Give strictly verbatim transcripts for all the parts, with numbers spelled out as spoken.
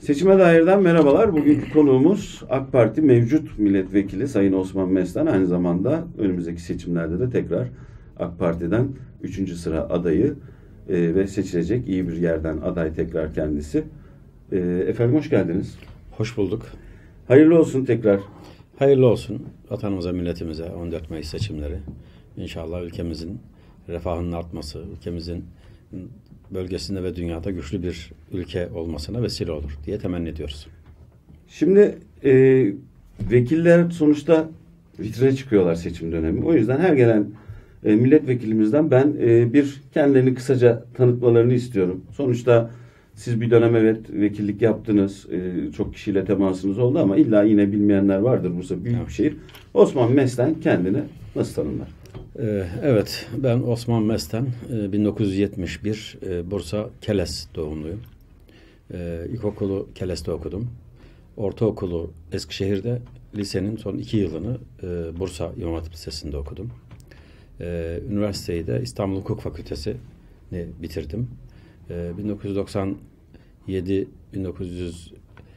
Seçime dairden merhabalar. Bugünkü konuğumuz AK Parti mevcut milletvekili Sayın Osman Mestan. Aynı zamanda önümüzdeki seçimlerde de tekrar AK Parti'den üçüncü sıra adayı e, ve seçilecek iyi bir yerden aday tekrar kendisi. E, efendim hoş geldiniz. Hoş bulduk. Hayırlı olsun tekrar. Hayırlı olsun vatanımıza, milletimize on dört Mayıs seçimleri. İnşallah ülkemizin refahının artması, ülkemizin bölgesinde ve dünyada güçlü bir ülke olmasına vesile olur diye temenni ediyoruz. Şimdi e, vekiller sonuçta vitrine çıkıyorlar seçim dönemi. O yüzden her gelen e, milletvekilimizden ben e, bir kendilerini kısaca tanıtmalarını istiyorum. Sonuçta siz bir dönem evet vekillik yaptınız. E, çok kişiyle temasınız oldu ama illa yine bilmeyenler vardır. Bursa büyük evet. bir şehir. Osman Mestan kendini nasıl tanımlar? Evet, ben Osman Mestan, bin dokuz yüz yetmiş bir Bursa Keles doğumluyum. İlkokulu Keles'te okudum. Ortaokulu Eskişehir'de, lisenin son iki yılını Bursa İmam Hatip Lisesi'nde okudum. Üniversiteyi de İstanbul Hukuk Fakültesi'ni bitirdim. bin dokuz yüz doksan yedi bin dokuz yüz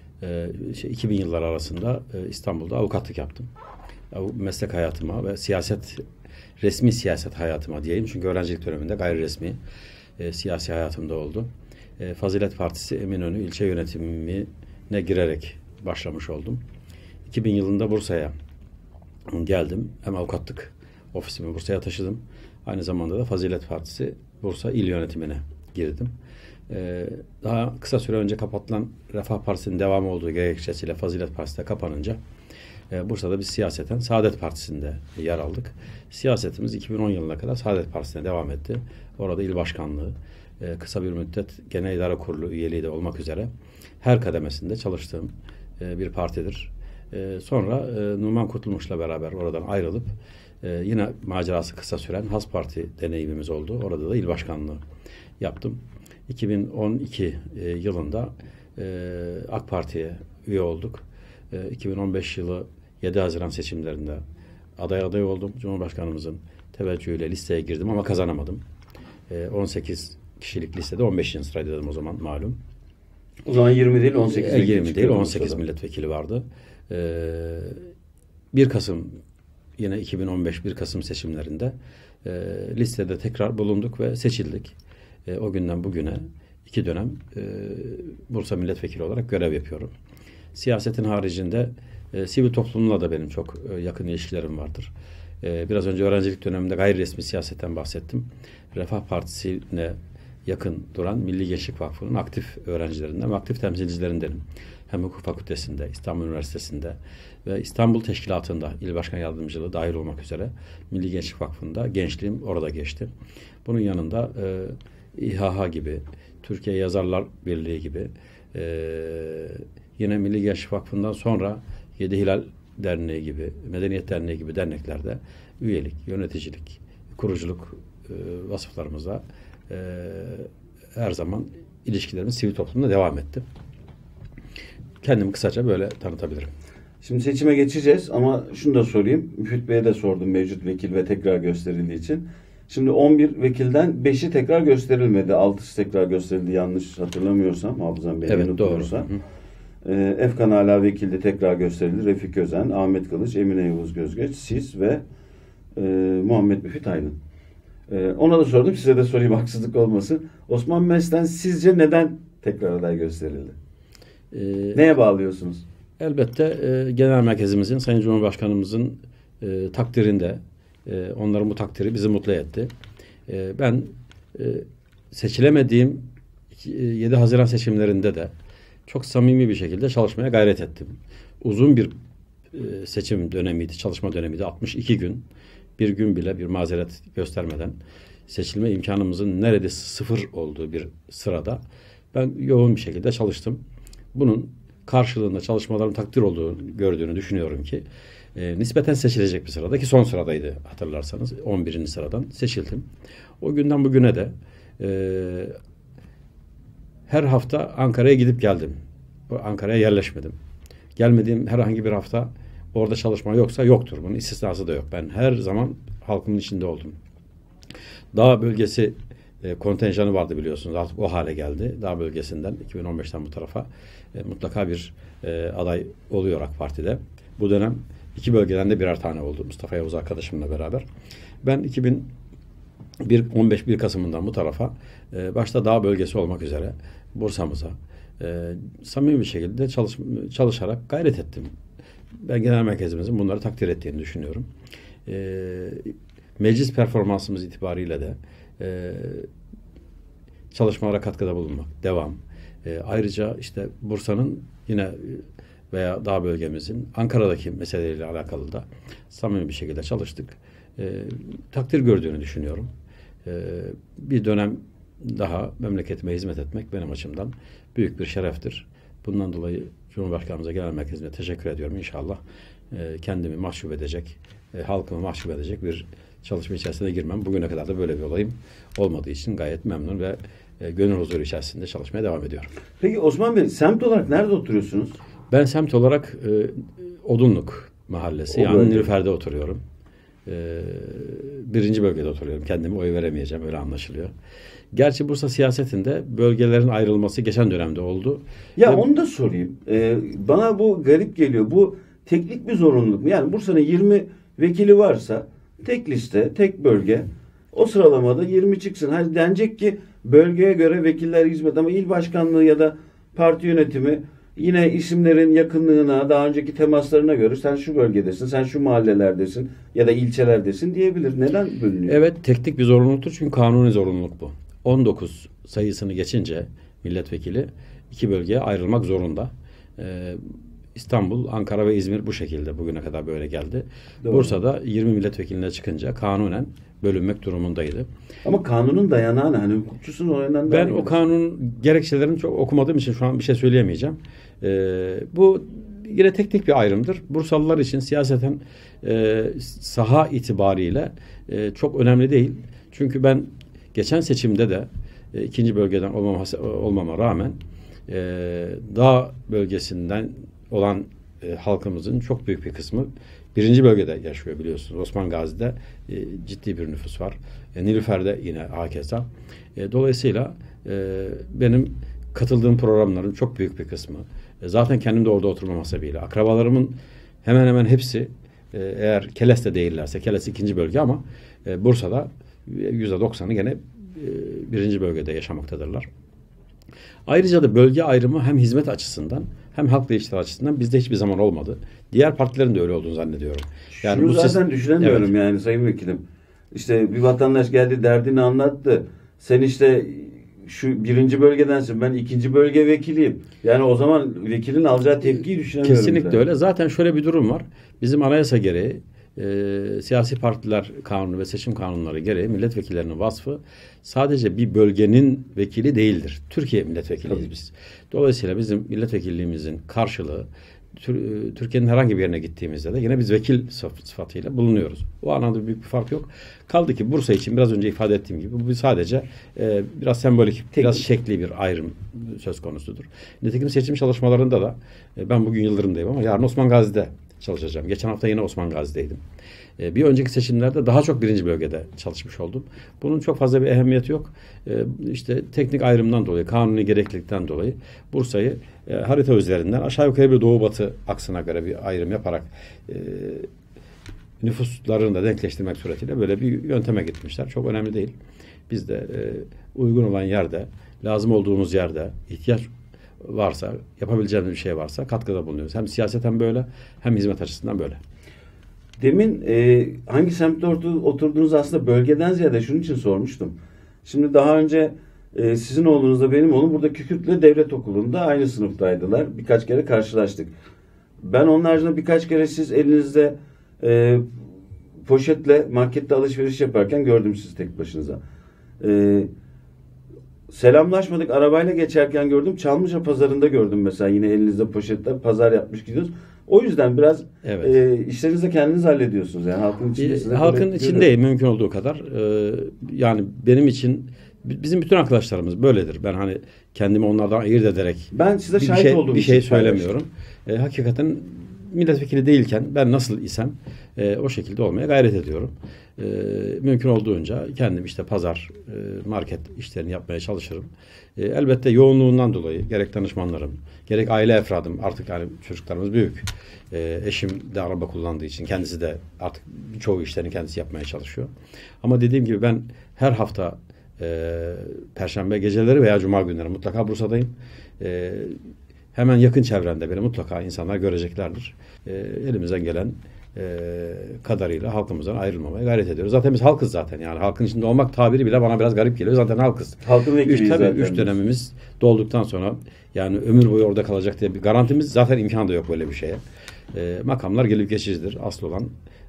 şey, iki bin yılları arasında İstanbul'da avukatlık yaptım. Meslek hayatıma ve siyaset resmi siyaset hayatıma diyeyim. Çünkü öğrencilik döneminde gayri resmi e, siyasi hayatımda oldu. E, Fazilet Partisi Eminönü ilçe yönetimine girerek başlamış oldum. iki bin yılında Bursa'ya geldim. Hem avukatlık ofisimi Bursa'ya taşıdım. Aynı zamanda da Fazilet Partisi Bursa İl Yönetimine girdim. E, daha kısa süre önce kapatılan Refah Partisi'nin devamı olduğu gerekçesiyle Fazilet Partisi de kapanınca Bursa'da biz siyaseten Saadet Partisi'nde yer aldık. Siyasetimiz iki bin on yılına kadar Saadet Partisi'ne devam etti. Orada il başkanlığı, kısa bir müddet Genel İdare Kurulu üyeliği de olmak üzere her kademesinde çalıştığım bir partidir. Sonra Numan Kurtulmuş'la beraber oradan ayrılıp yine macerası kısa süren Has Parti deneyimimiz oldu. Orada da il başkanlığı yaptım. iki bin on iki yılında AK Parti'ye üye olduk. iki bin on beş yılı yedi Haziran seçimlerinde aday aday oldum. Cumhurbaşkanımızın teveccühüyle listeye girdim ama kazanamadım. on sekiz kişilik listede on beşinci sıradaydım o zaman malum. O zaman yirmi değil on sekiz. yirmi değil on sekiz milletvekili vardı. bir Kasım yine iki bin on beş bir Kasım seçimlerinde listede tekrar bulunduk ve seçildik. O günden bugüne iki dönem Bursa milletvekili olarak görev yapıyorum. Siyasetin haricinde e, sivil toplumla da benim çok e, yakın ilişkilerim vardır. E, biraz önce öğrencilik döneminde gayri resmi siyasetten bahsettim. Refah Partisi'ne yakın duran Milli Gençlik Vakfı'nın aktif öğrencilerinden ve aktif temsilcilerindenim. Hem hukuk fakültesinde, İstanbul Üniversitesi'nde ve İstanbul Teşkilatı'nda il başkan yardımcılığı dahil olmak üzere Milli Gençlik Vakfı'nda gençliğim orada geçti. Bunun yanında e, İHA gibi, Türkiye Yazarlar Birliği gibi e, yine Milli Gençlik Vakfı'ndan sonra Yedi Hilal Derneği gibi, Medeniyet Derneği gibi derneklerde üyelik, yöneticilik, kuruculuk e, vasıflarımızla e, her zaman ilişkilerimiz sivil toplumda devam etti. Kendimi kısaca böyle tanıtabilirim. Şimdi seçime geçeceğiz ama şunu da sorayım. Müfit Bey'e de sordum mevcut vekil ve tekrar gösterildiği için. Şimdi on bir vekilden beşi tekrar gösterilmedi. altısı tekrar gösterildi yanlış hatırlamıyorsam. Hafızam beni evet, unutmuyorsa. Doğru. Ee, Efkan Ala vekilde tekrar gösterildi. Refik Özen, Ahmet Kılıç, Emine Yavuz Gözgeç, siz ve e, Muhammed Müfit Aydın. E, ona da sordum. Size de sorayım haksızlık olmasın. Osman Mestan sizce neden tekrar aday gösterildi? Ee, Neye bağlıyorsunuz? Elbette e, genel merkezimizin, Sayın Cumhurbaşkanımızın e, takdirinde e, onların bu takdiri bizi mutlu etti. E, ben e, seçilemediğim yedi Haziran seçimlerinde de çok samimi bir şekilde çalışmaya gayret ettim. Uzun bir e, seçim dönemiydi, çalışma dönemiydi. altmış iki gün, bir gün bile bir mazeret göstermeden seçilme imkanımızın neredeyse sıfır olduğu bir sırada ben yoğun bir şekilde çalıştım. Bunun karşılığında çalışmaların takdir olduğunu gördüğünü düşünüyorum ki e, nispeten seçilecek bir sırada ki son sıradaydı hatırlarsanız on birinci sıradan seçildim. O günden bugüne de e, her hafta Ankara'ya gidip geldim. Ankara'ya yerleşmedim. Gelmediğim herhangi bir hafta orada çalışma yoksa yoktur. Bunun istisnası da yok. Ben her zaman halkımın içinde oldum. Dağ bölgesi e, kontenjanı vardı biliyorsunuz. Artık o hale geldi. Dağ bölgesinden iki bin on beşten bu tarafa e, mutlaka bir e, aday oluyor AK Parti'de. Bu dönem iki bölgeden de birer tane oldu. Mustafa Yavuz arkadaşımla beraber. Ben iki bin on beş bir Kasım'ından bu tarafa e, başta dağ bölgesi olmak üzere Bursa'mıza e, samimi bir şekilde çalış, çalışarak gayret ettim. Ben genel merkezimizin bunları takdir ettiğini düşünüyorum. E, meclis performansımız itibariyle de e, çalışmalara katkıda bulunmak, devam. E, ayrıca işte Bursa'nın yine veya dağ bölgemizin Ankara'daki meseleleriyle alakalı da samimi bir şekilde çalıştık. E, takdir gördüğünü düşünüyorum. E, bir dönem daha memleketime hizmet etmek benim açımdan büyük bir şereftir. Bundan dolayı Cumhurbaşkanımıza, genel merkezime teşekkür ediyorum. İnşallah e, kendimi mahcup edecek, e, halkımı mahcup edecek bir çalışma içerisine girmem. Bugüne kadar da böyle bir olayım olmadığı için gayet memnun ve e, gönül huzuru içerisinde çalışmaya devam ediyorum. Peki Osman Bey, semt olarak nerede oturuyorsunuz? Ben semt olarak e, Odunluk Mahallesi, o yani bölge. Nilüfer'de oturuyorum. E, birinci bölgede oturuyorum. Kendime oy veremeyeceğim, öyle anlaşılıyor. Gerçi Bursa siyasetinde bölgelerin ayrılması geçen dönemde oldu. Ya Ve, onu da sorayım. Ee, bana bu garip geliyor. Bu teknik bir zorunluluk mu? Yani Bursa'nın yirmi vekili varsa tek liste, tek bölge, o sıralamada yirmi çıksın. Hani denecek ki bölgeye göre vekiller hizmet, ama il başkanlığı ya da parti yönetimi yine isimlerin yakınlığına, daha önceki temaslarına göre sen şu bölgedesin, sen şu mahallelerdesin ya da ilçelerdesin diyebilir. Neden bölünüyor? Evet, teknik bir zorunluluktur çünkü kanuni zorunluluk bu. on dokuz sayısını geçince milletvekili iki bölgeye ayrılmak zorunda. Ee, İstanbul, Ankara ve İzmir bu şekilde bugüne kadar böyle geldi. Doğru. Bursa'da yirmi milletvekiline çıkınca kanunen bölünmek durumundaydı. Ama kanunun dayanağı ne? Hani hukukçusun o yönden. Ben o kanun gerekçelerini çok okumadığım için şu an bir şey söyleyemeyeceğim. Ee, bu yine teknik bir ayrımdır. Bursalılar için siyaseten e, saha itibariyle e, çok önemli değil. Çünkü ben geçen seçimde de e, ikinci bölgeden olmama, olmama rağmen e, dağ bölgesinden olan e, halkımızın çok büyük bir kısmı birinci bölgede yaşıyor biliyorsunuz. Osman Gazi'de e, ciddi bir nüfus var. E, Nilüfer'de yine hakeza. E, dolayısıyla e, benim katıldığım programların çok büyük bir kısmü, e, zaten kendim de orada oturmam hasebiyle, akrabalarımın hemen hemen hepsi e, eğer Keles'te değillerse, Keles ikinci bölge ama e, Bursa'da yüzde doksanı gene e, birinci bölgede yaşamaktadırlar. Ayrıca da bölge ayrımı hem hizmet açısından hem halk değiştirme açısından bizde hiçbir zaman olmadı. Diğer partilerin de öyle olduğunu zannediyorum. Yani Şunu bu zaten ses... düşünemiyorum evet. Yani Sayın Vekilim. İşte bir vatandaş geldi, derdini anlattı. Sen işte şu birinci bölgedensin, ben ikinci bölge vekiliyim. Yani o zaman vekilin alacağı tepkiyi düşünemiyorum. Kesinlikle zaten. Öyle. Zaten şöyle bir durum var. Bizim anayasa gereği e, siyasi partiler kanunu ve seçim kanunları gereği milletvekillerinin vasfı sadece bir bölgenin vekili değildir. Türkiye milletvekiliyiz Tabii. biz. Dolayısıyla bizim milletvekilliğimizin karşılığı Türkiye'nin herhangi bir yerine gittiğimizde de yine biz vekil sıfatıyla bulunuyoruz. O anlamda büyük bir fark yok. Kaldı ki Bursa için biraz önce ifade ettiğim gibi bu sadece e, biraz sembolik, Tek biraz şekli bir ayrım söz konusudur. Nitekim seçim çalışmalarında da e, ben bugün Yıldırım'dayım ama yarın Osman Gazi'de çalışacağım. Geçen hafta yine Osman Gazi'deydim. E, bir önceki seçimlerde daha çok birinci bölgede çalışmış oldum. Bunun çok fazla bir ehemmiyeti yok. E, işte teknik ayrımdan dolayı, kanuni gereklilikten dolayı Bursa'yı e, harita üzerinden aşağı yukarı bir doğu batı aksına göre bir ayrım yaparak e, nüfuslarını da denkleştirmek suretiyle böyle bir yönteme gitmişler. Çok önemli değil. Biz de e, uygun olan yerde, lazım olduğumuz yerde, ihtiyaç varsa, yapabileceğimiz bir şey varsa katkıda bulunuyoruz. Hem siyaseten böyle, hem hizmet açısından böyle. Demin e, hangi semtte oturduğunuz aslında bölgeden ziyade şunun için sormuştum. Şimdi daha önce e, sizin oğlunuzla benim oğlum burada Kükürtlü Devlet Okulu'nda aynı sınıftaydılar. Birkaç kere karşılaştık. Ben onun haricinde birkaç kere siz elinizde e, poşetle markette alışveriş yaparken gördüm sizi tek başınıza. E, selamlaşmadık. Arabayla geçerken gördüm. Çamlıca pazarında gördüm mesela. Yine elinizde poşetler, pazar yapmış gidiyoruz. O yüzden biraz evet. e, işlerinizi de kendiniz hallediyorsunuz. Yani halkın içinde. E, halkın içinde mümkün olduğu kadar. E, yani benim için, bizim bütün arkadaşlarımız böyledir. Ben hani kendimi onlardan ayırt ederek ben size bir şahit şey, olduğum bir şey söylemiyorum. E, hakikaten milletvekili değilken ben nasıl isem e, o şekilde olmaya gayret ediyorum. E, mümkün olduğunca kendim işte pazar, e, market işlerini yapmaya çalışırım. E, elbette yoğunluğundan dolayı gerek danışmanlarım, gerek aile efradım, artık yani çocuklarımız büyük. E, eşim de araba kullandığı için kendisi de artık çoğu işlerini kendisi yapmaya çalışıyor. Ama dediğim gibi ben her hafta e, Perşembe geceleri veya Cuma günleri mutlaka Bursa'dayım. E, hemen yakın çevrende beni mutlaka insanlar göreceklerdir. E, elimizden gelen e, kadarıyla halkımızdan ayrılmamaya gayret ediyoruz. Zaten biz halkız zaten, yani halkın içinde olmak tabiri bile bana biraz garip geliyor. Zaten halkız. Halkın vekiliyiz üç, tabii, zaten. Üç dönemimiz dolduktan sonra yani ömür boyu orada kalacak diye bir garantimiz zaten imkan da yok böyle bir şeye. E, makamlar gelip geçicidir. Asıl olan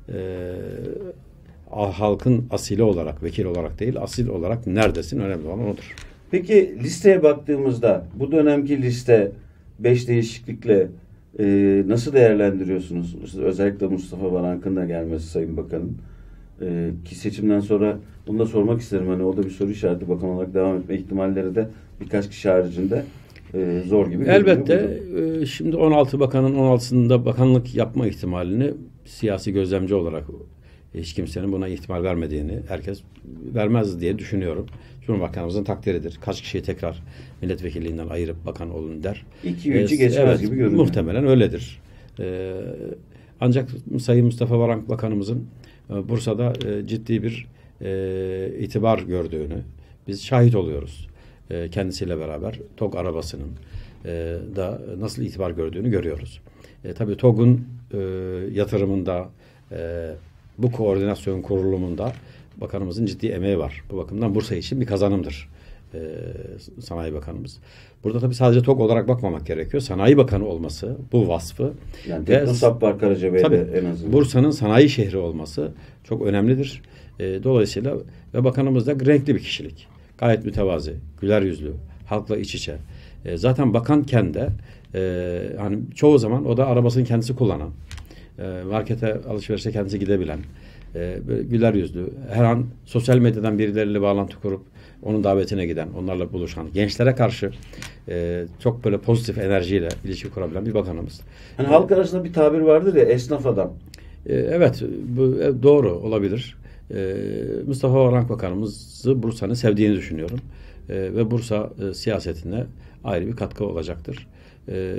e, halkın asili olarak, vekil olarak değil, asil olarak neredesin, önemli olan odur. Peki listeye baktığımızda bu dönemki liste beş değişiklikle e, nasıl değerlendiriyorsunuz? Özellikle Mustafa Varank'ın da gelmesi Sayın Bakan'ın. E, ki seçimden sonra bunu da sormak isterim. Hani o da bir soru işareti, bakan olarak devam etme ihtimalleri de birkaç kişi haricinde e, zor gibi. Elbette e, şimdi on altı bakanın on altısında bakanlık yapma ihtimalini siyasi gözlemci olarak hiç kimsenin buna ihtimal vermediğini herkes vermez diye düşünüyorum. Cumhurbaşkanımızın takdiridir. Kaç kişiyi tekrar milletvekilliğinden ayırıp bakan olun der. İki üçü ee, geçmez evet, gibi görünüyor. Muhtemelen öyledir. Ee, ancak Sayın Mustafa Varank Bakanımızın e, Bursa'da e, ciddi bir e, itibar gördüğünü biz şahit oluyoruz. E, kendisiyle beraber TOG arabasının e, da nasıl itibar gördüğünü görüyoruz. E, tabii TOG'un e, yatırımında e, bu koordinasyon kurulumunda bakanımızın ciddi emeği var. Bu bakımdan Bursa için bir kazanımdır ee, Sanayi Bakanımız. Burada tabii sadece TOG olarak bakmamak gerekiyor. Sanayi Bakanı olması, bu vasfı. Yani Teknosap var Karacabey'de en azından. Bursa'nın sanayi şehri olması çok önemlidir. Ee, dolayısıyla ve bakanımız da renkli bir kişilik. Gayet mütevazi, güler yüzlü, halkla iç içe. Ee, zaten bakanken de e, hani çoğu zaman o da arabasını kendisi kullanan, e, markete alışverişe kendisi gidebilen, e, böyle güler yüzlü, her an sosyal medyadan birileriyle bağlantı kurup onun davetine giden, onlarla buluşan, gençlere karşı e, çok böyle pozitif enerjiyle ilişki kurabilen bir bakanımız. Hani ee, halk arasında bir tabir vardır ya, esnaf adam. E, evet, bu e, doğru olabilir. E, Mustafa Varank Bakanımızı Bursa'nın sevdiğini düşünüyorum. E, ve Bursa e, siyasetine ayrı bir katkı olacaktır. E,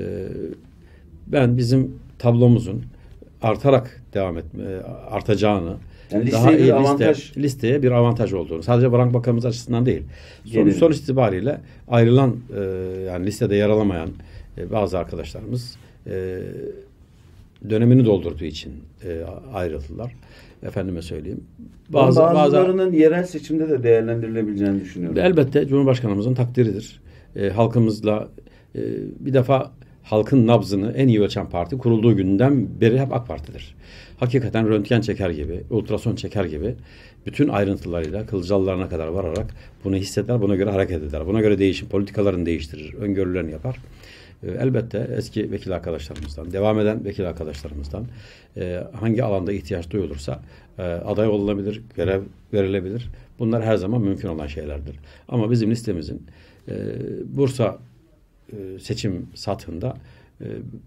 ben bizim tablomuzun artarak devam etme, artacağını, yani daha iyi avantaj... liste, listeye bir avantaj olduğunu, sadece Varank Bakanımız açısından değil, son, sonuç itibariyle ayrılan e, yani listede yer alamayan e, bazı arkadaşlarımız e, dönemini doldurduğu için e, ayrıldılar. Efendime söyleyeyim. Bazı, bazılarının bazı, yerel seçimde de değerlendirilebileceğini düşünüyorum. Elbette Cumhurbaşkanımızın takdiridir. E, halkımızla e, bir defa halkın nabzını en iyi ölçen parti kurulduğu günden beri hep AK Parti'dir. Hakikaten röntgen çeker gibi, ultrason çeker gibi bütün ayrıntılarıyla Kılıcalılarına kadar vararak bunu hisseder, buna göre hareket eder. Buna göre değişim, politikalarını değiştirir, öngörülerini yapar. E, elbette eski vekil arkadaşlarımızdan, devam eden vekil arkadaşlarımızdan e, hangi alanda ihtiyaç duyulursa e, aday olunabilir, görev verilebilir. Bunlar her zaman mümkün olan şeylerdir. Ama bizim listemizin e, Bursa e, seçim satında e,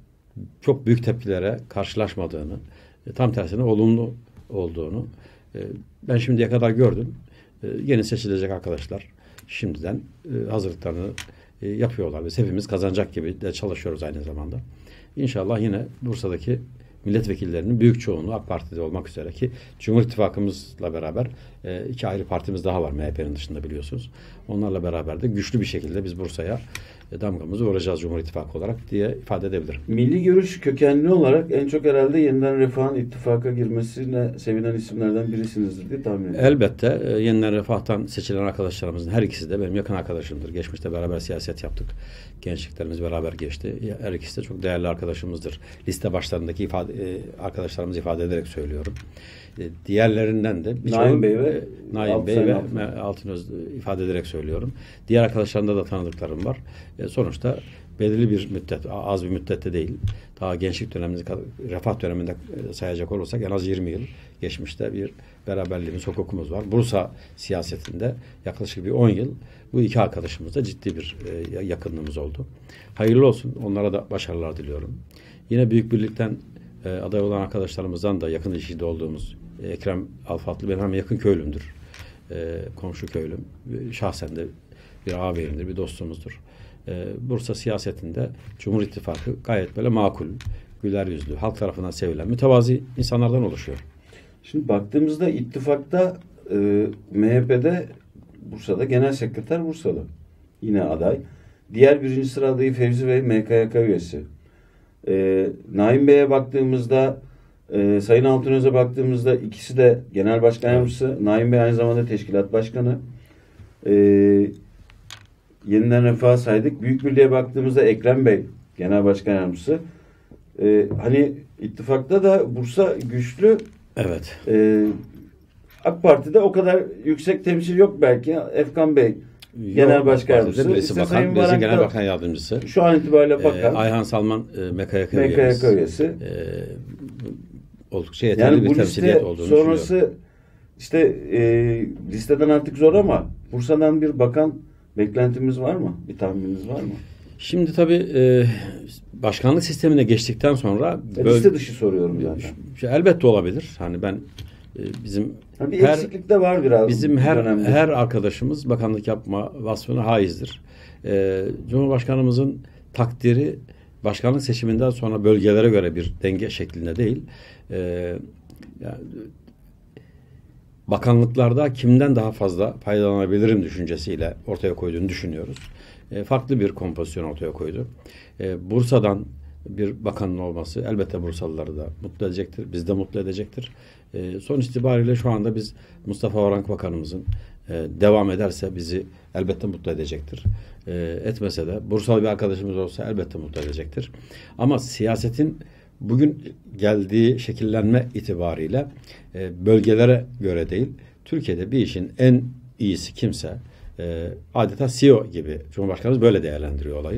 çok büyük tepkilere karşılaşmadığını, e, tam tersine olumlu olduğunu e, ben şimdiye kadar gördüm. E, yeni seçilecek arkadaşlar şimdiden e, hazırlıklarını e, yapıyorlar. Biz hepimiz kazanacak gibi de çalışıyoruz aynı zamanda. İnşallah yine Bursa'daki milletvekillerinin büyük çoğunluğu AK Parti'de olmak üzere, ki Cumhur İttifakımızla beraber e, iki ayrı partimiz daha var M H P'nin dışında biliyorsunuz. Onlarla beraber de güçlü bir şekilde biz Bursa'ya e, damgamızı vuracağız Cumhur İttifakı olarak diye ifade edebilirim. Milli görüş kökenli olarak en çok herhalde yeniden Refah'ın ittifaka girmesine sevinen isimlerden birisinizdir diye tahmin ediyorum. Elbette e, yeniden Refah'tan seçilen arkadaşlarımızın her ikisi de benim yakın arkadaşımdır. Geçmişte beraber siyaset yaptık. Gençliklerimiz beraber geçti. Her ikisi de çok değerli arkadaşımızdır. Liste başlarındaki ifade, e, arkadaşlarımızı ifade ederek söylüyorum. E, diğerlerinden de Naim Bey ve e, Naim Bey ve Altınöz ifade ederek söylüyorum. Diğer arkadaşlarımda da tanıdıklarım var. E, sonuçta belirli bir müddet, az bir müddette değil. Daha gençlik döneminde, refah döneminde sayacak olursak en az yirmi yıl geçmişte bir beraberliğimiz, hukukumuz var. Bursa siyasetinde yaklaşık bir on yıl bu iki arkadaşımızda ciddi bir e, yakınlığımız oldu. Hayırlı olsun. Onlara da başarılar diliyorum. Yine Büyük Birlik'ten e, aday olan arkadaşlarımızdan da yakın ilişkide olduğumuz e, Ekrem Alfatlı benim hem yakın köylümdür. E, komşu köylüm. Şahsen de bir ağabeyimdir, bir dostumuzdur. E, Bursa siyasetinde Cumhur İttifakı gayet böyle makul, güler yüzlü, halk tarafından sevilen, mütevazi insanlardan oluşuyor. Şimdi baktığımızda ittifakta e, M H P'de Bursa'da genel sekreter Bursalı. Yine aday. Diğer birinci sıra adayı Fevzi Bey M K Y K üyesi. E, Naim Bey'e baktığımızda e, Sayın Altınöz'e baktığımızda ikisi de genel başkan yardımcısı. Naim Bey aynı zamanda teşkilat başkanı. E, Yeniden Refah saydık. Büyük Birliğe baktığımızda Ekrem Bey genel başkan yardımcısı. E, hani ittifakta da Bursa güçlü. Evet. E, AK Parti'de o kadar yüksek temsil yok belki. Efkan Bey genel başkan yardımcısı. Birisi İşte bakan, Sayın birisi Varank genel da bakan yardımcısı. Şu an itibariyle bakan. Ee, Ayhan Salman e, M K Y K M K Y K üyesi. E, oldukça yeterli Yani bir bu temsiliyet liste olduğunu sonrası düşünüyorum. işte e, listeden artık zor ama Bursa'dan bir bakan beklentimiz var mı? Bir tahmininiz var mı? Şimdi tabii e, başkanlık sistemine geçtikten sonra E, liste dışı soruyorum zaten. Şey, elbette olabilir. Hani ben e, bizim Yani bir her, eksiklik de var biraz. bizim her dönemde. her arkadaşımız bakanlık yapma vasfına haizdir. E, Cumhurbaşkanımızın takdiri başkanlık seçiminden sonra bölgelere göre bir denge şeklinde değil. E, yani, bakanlıklarda kimden daha fazla faydalanabilirim düşüncesiyle ortaya koyduğunu düşünüyoruz. E, farklı bir kompozisyon ortaya koydu. E, Bursa'dan bir bakanın olması elbette Bursalıları da mutlu edecektir. Bizi de mutlu edecektir. E, sonuç itibariyle şu anda biz Mustafa Varank Bakanımızın e, devam ederse bizi elbette mutlu edecektir. E, etmese de Bursalı bir arkadaşımız olsa elbette mutlu edecektir. Ama siyasetin bugün geldiği şekillenme itibariyle e, bölgelere göre değil, Türkiye'de bir işin en iyisi kimse e, adeta C E O gibi Cumhurbaşkanımız böyle değerlendiriyor olayı.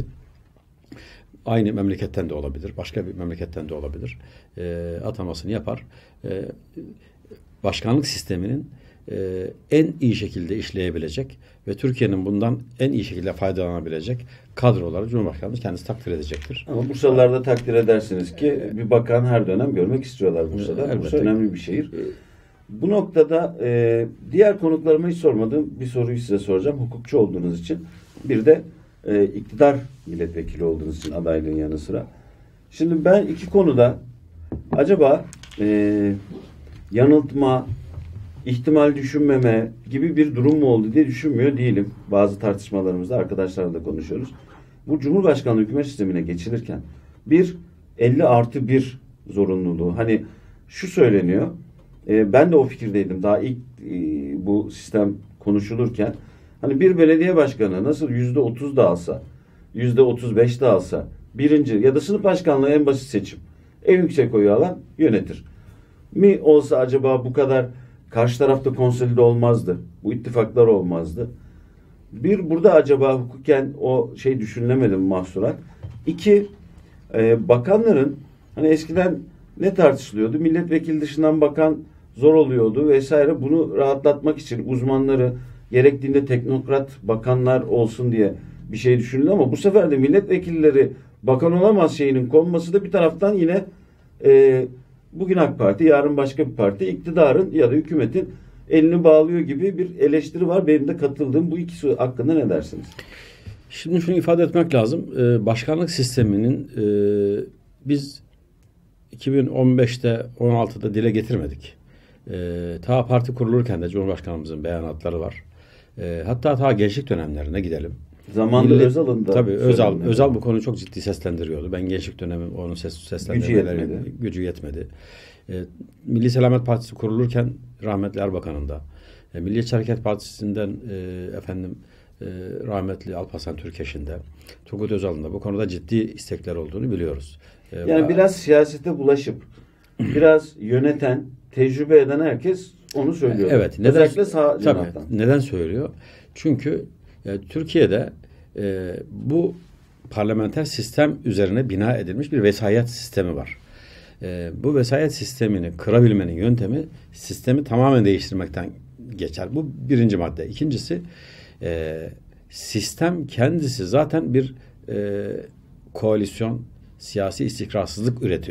Aynı memleketten de olabilir, başka bir memleketten de olabilir. E, atamasını yapar. E, başkanlık sisteminin e, en iyi şekilde işleyebilecek ve Türkiye'nin bundan en iyi şekilde faydalanabilecek kadroları Cumhurbaşkanımız kendisi takdir edecektir. Ama Bursalılar da takdir edersiniz ki bir bakan her dönem görmek istiyorlar Bursa'da. Elbette. Bursa önemli bir şehir. Bu noktada e, diğer konuklarıma hiç sormadığım bir soruyu size soracağım. Hukukçu olduğunuz için. Bir de e, iktidar milletvekili olduğunuz için adaylığın yanı sıra. Şimdi ben iki konuda acaba e, yanıltma, ihtimal düşünmeme gibi bir durum mu oldu diye düşünmüyor değilim. Bazı tartışmalarımızda arkadaşlarla da konuşuyoruz. Bu Cumhurbaşkanlığı hükümet sistemine geçilirken bir elli artı bir zorunluluğu. Hani şu söyleniyor. E, ben de o fikirdeydim daha ilk e, bu sistem konuşulurken. Hani bir belediye başkanı nasıl yüzde otuz da alsa, yüzde otuz beş de alsa, birinci ya da sınıf başkanlığı en basit seçim. En yüksek oyu alan yönetir. Mi olsa acaba bu kadar karşı tarafta konsolide olmazdı. Bu ittifaklar olmazdı. Bir, burada acaba hukuken o şey düşünülemedi mi mahsurat? İki, e, bakanların hani eskiden ne tartışılıyordu? Milletvekili dışından bakan zor oluyordu vesaire. Bunu rahatlatmak için uzmanları gerektiğinde teknokrat bakanlar olsun diye bir şey düşünüldü ama bu sefer de milletvekilleri bakan olamaz şeyinin konması da bir taraftan yine e, bugün AK Parti, yarın başka bir parti iktidarın ya da hükümetin elini bağlıyor gibi bir eleştiri var. Benim de katıldığım bu ikisi hakkında ne dersiniz? Şimdi şunu ifade etmek lazım. Ee, başkanlık sisteminin e, biz iki bin on beşte on altıda dile getirmedik. E, ta parti kurulurken de Cumhurbaşkanımızın beyanatları var. E, hatta ta gençlik dönemlerine gidelim. Zamanında Milli, Özal'ın da tabii Özal, Özal bu konuyu çok ciddi seslendiriyordu. Ben gençlik dönemim onun ses, seslendirmeleri gücü yetmedi. Gücü yetmedi. E, Milli Selamet Partisi kurulurken rahmetli Erbakan'ın da e, Milliyetçi Hareket Partisi'nden e, efendim e, rahmetli Alparslan Türkeş'in de Turgut Özal'ın da bu konuda ciddi istekler olduğunu biliyoruz. E, Yani biraz siyasete bulaşıp biraz yöneten, tecrübe eden herkes onu söylüyor. Evet. Neden, Özellikle sağ cenahtan. Neden söylüyor? Çünkü e, Türkiye'de e, bu parlamenter sistem üzerine bina edilmiş bir vesayet sistemi var. E, bu vesayet sistemini kırabilmenin yöntemi sistemi tamamen değiştirmekten geçer. Bu birinci madde. İkincisi e, sistem kendisi zaten bir e, koalisyon, siyasi istikrarsızlık üretiyor.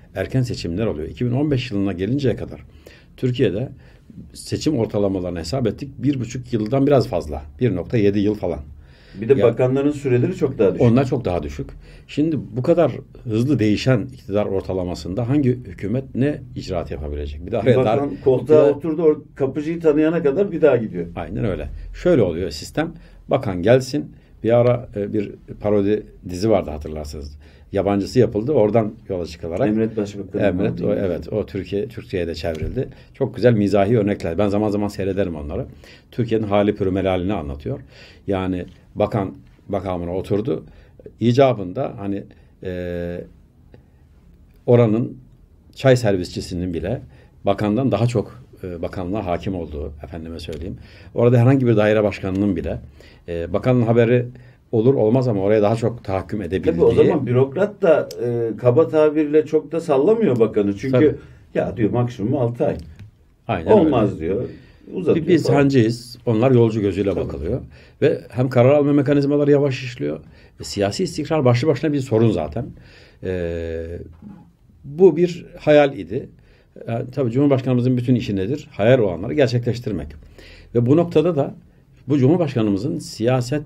erken seçimler oluyor. iki bin on beş yılına gelinceye kadar Türkiye'de seçim ortalamalarını hesap ettik. Bir buçuk yıldan biraz fazla. bir nokta yedi yıl falan. Bir de Ya, bakanların süreleri çok daha düşük. Onlar çok daha düşük. Şimdi bu kadar hızlı değişen iktidar ortalamasında hangi hükümet ne icraat yapabilecek? Bir de araya Bakan dar, koltuğa iktidar- oturdu, o kapıcıyı tanıyana kadar bir daha gidiyor. Aynen öyle. Şöyle oluyor sistem. Bakan gelsin. Bir ara e, bir parodi dizi vardı hatırlarsınız. Yabancısı yapıldı. Oradan yola çıkılarak. Emret Başbakanı. Emret, o, evet. O Türkiye Türkçe'ye de çevrildi. Çok güzel mizahi örnekler. Ben zaman zaman seyrederim onları. Türkiye'nin hali pürümelalini anlatıyor. Yani bakan makamına oturdu. İcabında hani e, oranın çay servisçisinin bile bakandan daha çok e, bakanlığa hakim olduğu, efendime söyleyeyim. Orada herhangi bir daire başkanının bile e, bakanın haberi olur olmaz ama oraya daha çok tahakküm edebildiği. Tabii o zaman bürokrat da e, kaba tabirle çok da sallamıyor bakanı. Çünkü Tabii. ya diyor maksimum altı ay. Aynen Olmaz öyle. diyor. Uzatıyor. Biz falan. hancıyız. Onlar yolcu gözüyle Tabii. bakılıyor. Ve hem karar alma mekanizmaları yavaş işliyor. E, siyasi istikrar başlı başına bir sorun zaten. E, bu bir hayal idi. E, tabii Cumhurbaşkanımızın bütün işi nedir? Hayal olanları gerçekleştirmek. Ve bu noktada da bu Cumhurbaşkanımızın siyaset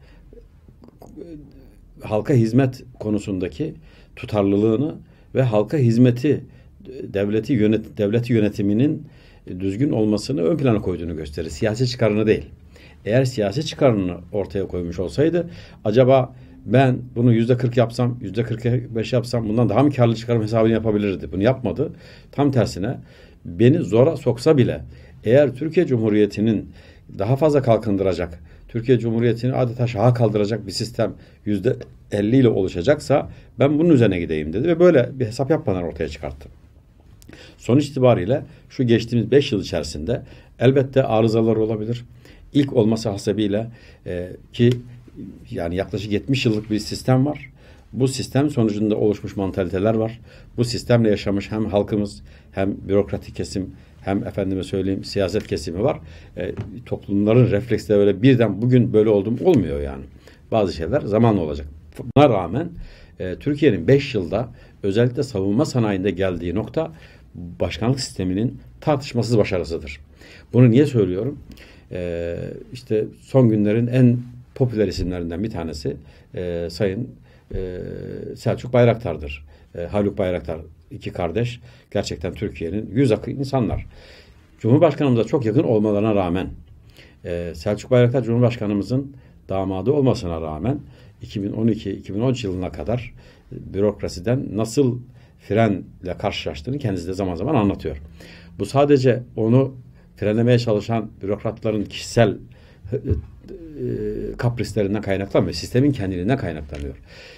e, halka hizmet konusundaki tutarlılığını ve halka hizmeti devleti yönet devleti yönetiminin düzgün olmasını ön plana koyduğunu gösterir. Siyasi çıkarını değil. Eğer siyasi çıkarını ortaya koymuş olsaydı acaba ben bunu yüzde kırk yapsam, yüzde kırk beş yapsam bundan daha mı karlı çıkarım hesabını yapabilirdi. Bunu yapmadı. Tam tersine beni zora soksa bile eğer Türkiye Cumhuriyeti'nin daha fazla kalkındıracak, Türkiye Cumhuriyeti'ni adeta şaha kaldıracak bir sistem yüzde elli ile oluşacaksa ben bunun üzerine gideyim dedi ve böyle bir hesap yapmadan ortaya çıkarttı. Sonuç itibariyle şu geçtiğimiz beş yıl içerisinde elbette arızalar olabilir. İlk olması hasebiyle e, ki yani yaklaşık yetmiş yıllık bir sistem var. Bu sistem sonucunda oluşmuş mantaliteler var. Bu sistemle yaşamış hem halkımız hem bürokratik kesim hem efendime söyleyeyim siyaset kesimi var. E, toplumların refleksleri öyle birden bugün böyle oldum olmuyor yani. Bazı şeyler zamanla olacak. Buna rağmen e, Türkiye'nin beş yılda özellikle savunma sanayinde geldiği nokta başkanlık sisteminin tartışmasız başarısıdır. Bunu niye söylüyorum? Ee, işte son günlerin en popüler isimlerinden bir tanesi e, Sayın e, Selçuk Bayraktar'dır. E, Haluk Bayraktar iki kardeş gerçekten Türkiye'nin yüz akı insanlar. Cumhurbaşkanımıza çok yakın olmalarına rağmen e, Selçuk Bayraktar Cumhurbaşkanımızın damadı olmasına rağmen iki bin on iki iki bin on üç yılına kadar bürokrasiden nasıl frenle karşılaştığını kendisi de zaman zaman anlatıyor. Bu sadece onu frenlemeye çalışan bürokratların kişisel e, e, kaprislerinden kaynaklanmıyor. Sistemin kendiliğinden kaynaklanıyor.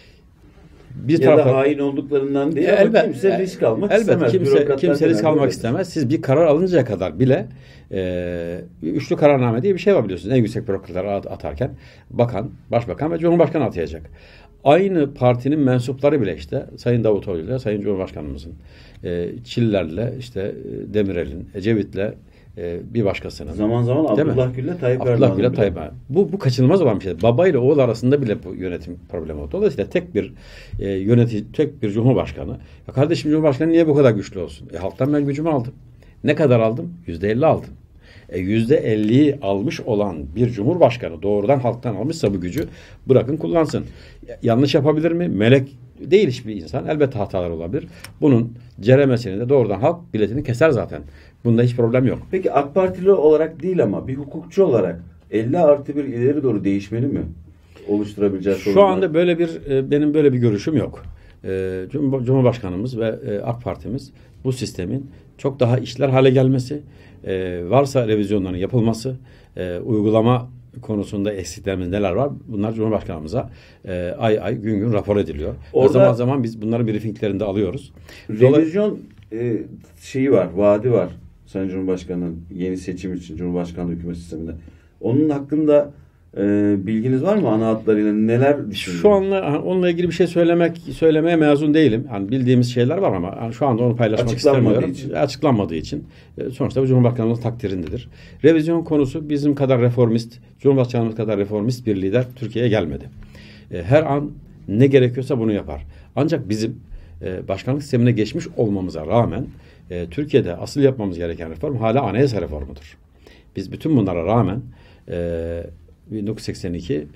Bir ya tarafta, da hain olduklarından değil e, ama elbet, kimse risk almak elbet, istemez. Kimse, Bürokratlar kimse risk genelde almak öyledir. istemez. Siz bir karar alıncaya kadar bile e, üçlü kararname diye bir şey var biliyorsunuz. En yüksek bürokratları atarken bakan, başbakan ve cumhurbaşkanı atayacak. Aynı partinin mensupları bile işte Sayın Davutoğlu ile Sayın Cumhurbaşkanımızın e, Çiller'le işte e, Demirel'in, Ecevit'le e, bir başkasının. Zaman zaman Değil mi? Abdullah Gül'le Tayyip Abdullah Erdoğan'ın Gül'le bile. Tayyip Erdoğan. Bu, bu kaçınılmaz olan bir şey. Baba ile oğul arasında bile bu yönetim problemi oldu. Dolayısıyla tek bir e, yönetici, tek bir cumhurbaşkanı. Ya kardeşim Cumhurbaşkanı niye bu kadar güçlü olsun? E, halktan ben gücümü aldım. Ne kadar aldım? Yüzde elli aldım. E, yüzde elliyi almış olan bir cumhurbaşkanı doğrudan halktan almışsa bu gücü bırakın kullansın. Yanlış yapabilir mi? Melek değil hiçbir insan. Elbette hatalar olabilir. Bunun ceremesini de doğrudan halk biletini keser zaten. Bunda hiç problem yok. Peki AK Partili olarak değil ama bir hukukçu olarak elli artı bir ileri doğru değişmeli mi? Oluşturabileceği Şu anda böyle bir benim böyle bir görüşüm yok. Cumhurbaşkanımız ve AK Partimiz bu sistemin çok daha işler hale gelmesi, varsa revizyonların yapılması, uygulama konusunda eksiklerimiz neler var? Bunlar Cumhurbaşkanımıza ay ay gün gün rapor ediliyor. Orada, o zaman zaman biz bunları briefinglerinde alıyoruz. Revizyon e, şeyi var, vaadi var. Sayın Cumhurbaşkanı'nın yeni seçim için Cumhurbaşkanlığı hükümet sisteminde. Onun hakkında e, bilginiz var mı? Ana hatlarıyla neler düşünüyor? Şu anla onunla ilgili bir şey söylemek söylemeye mezun değilim. Hani bildiğimiz şeyler var ama yani şu anda onu paylaşmak Açıklanmadığı istemiyorum. için. Açıklanmadığı için. Sonuçta bu Cumhurbaşkanlığının takdirindedir. Revizyon konusu bizim kadar reformist, Cumhurbaşkanımız kadar reformist bir lider Türkiye'ye gelmedi. Her an ne gerekiyorsa bunu yapar. Ancak bizim e, başkanlık sistemine geçmiş olmamıza rağmen e, Türkiye'de asıl yapmamız gereken reform hala anayasa reformudur. Biz bütün bunlara rağmen e, bin dokuz yüz seksen iki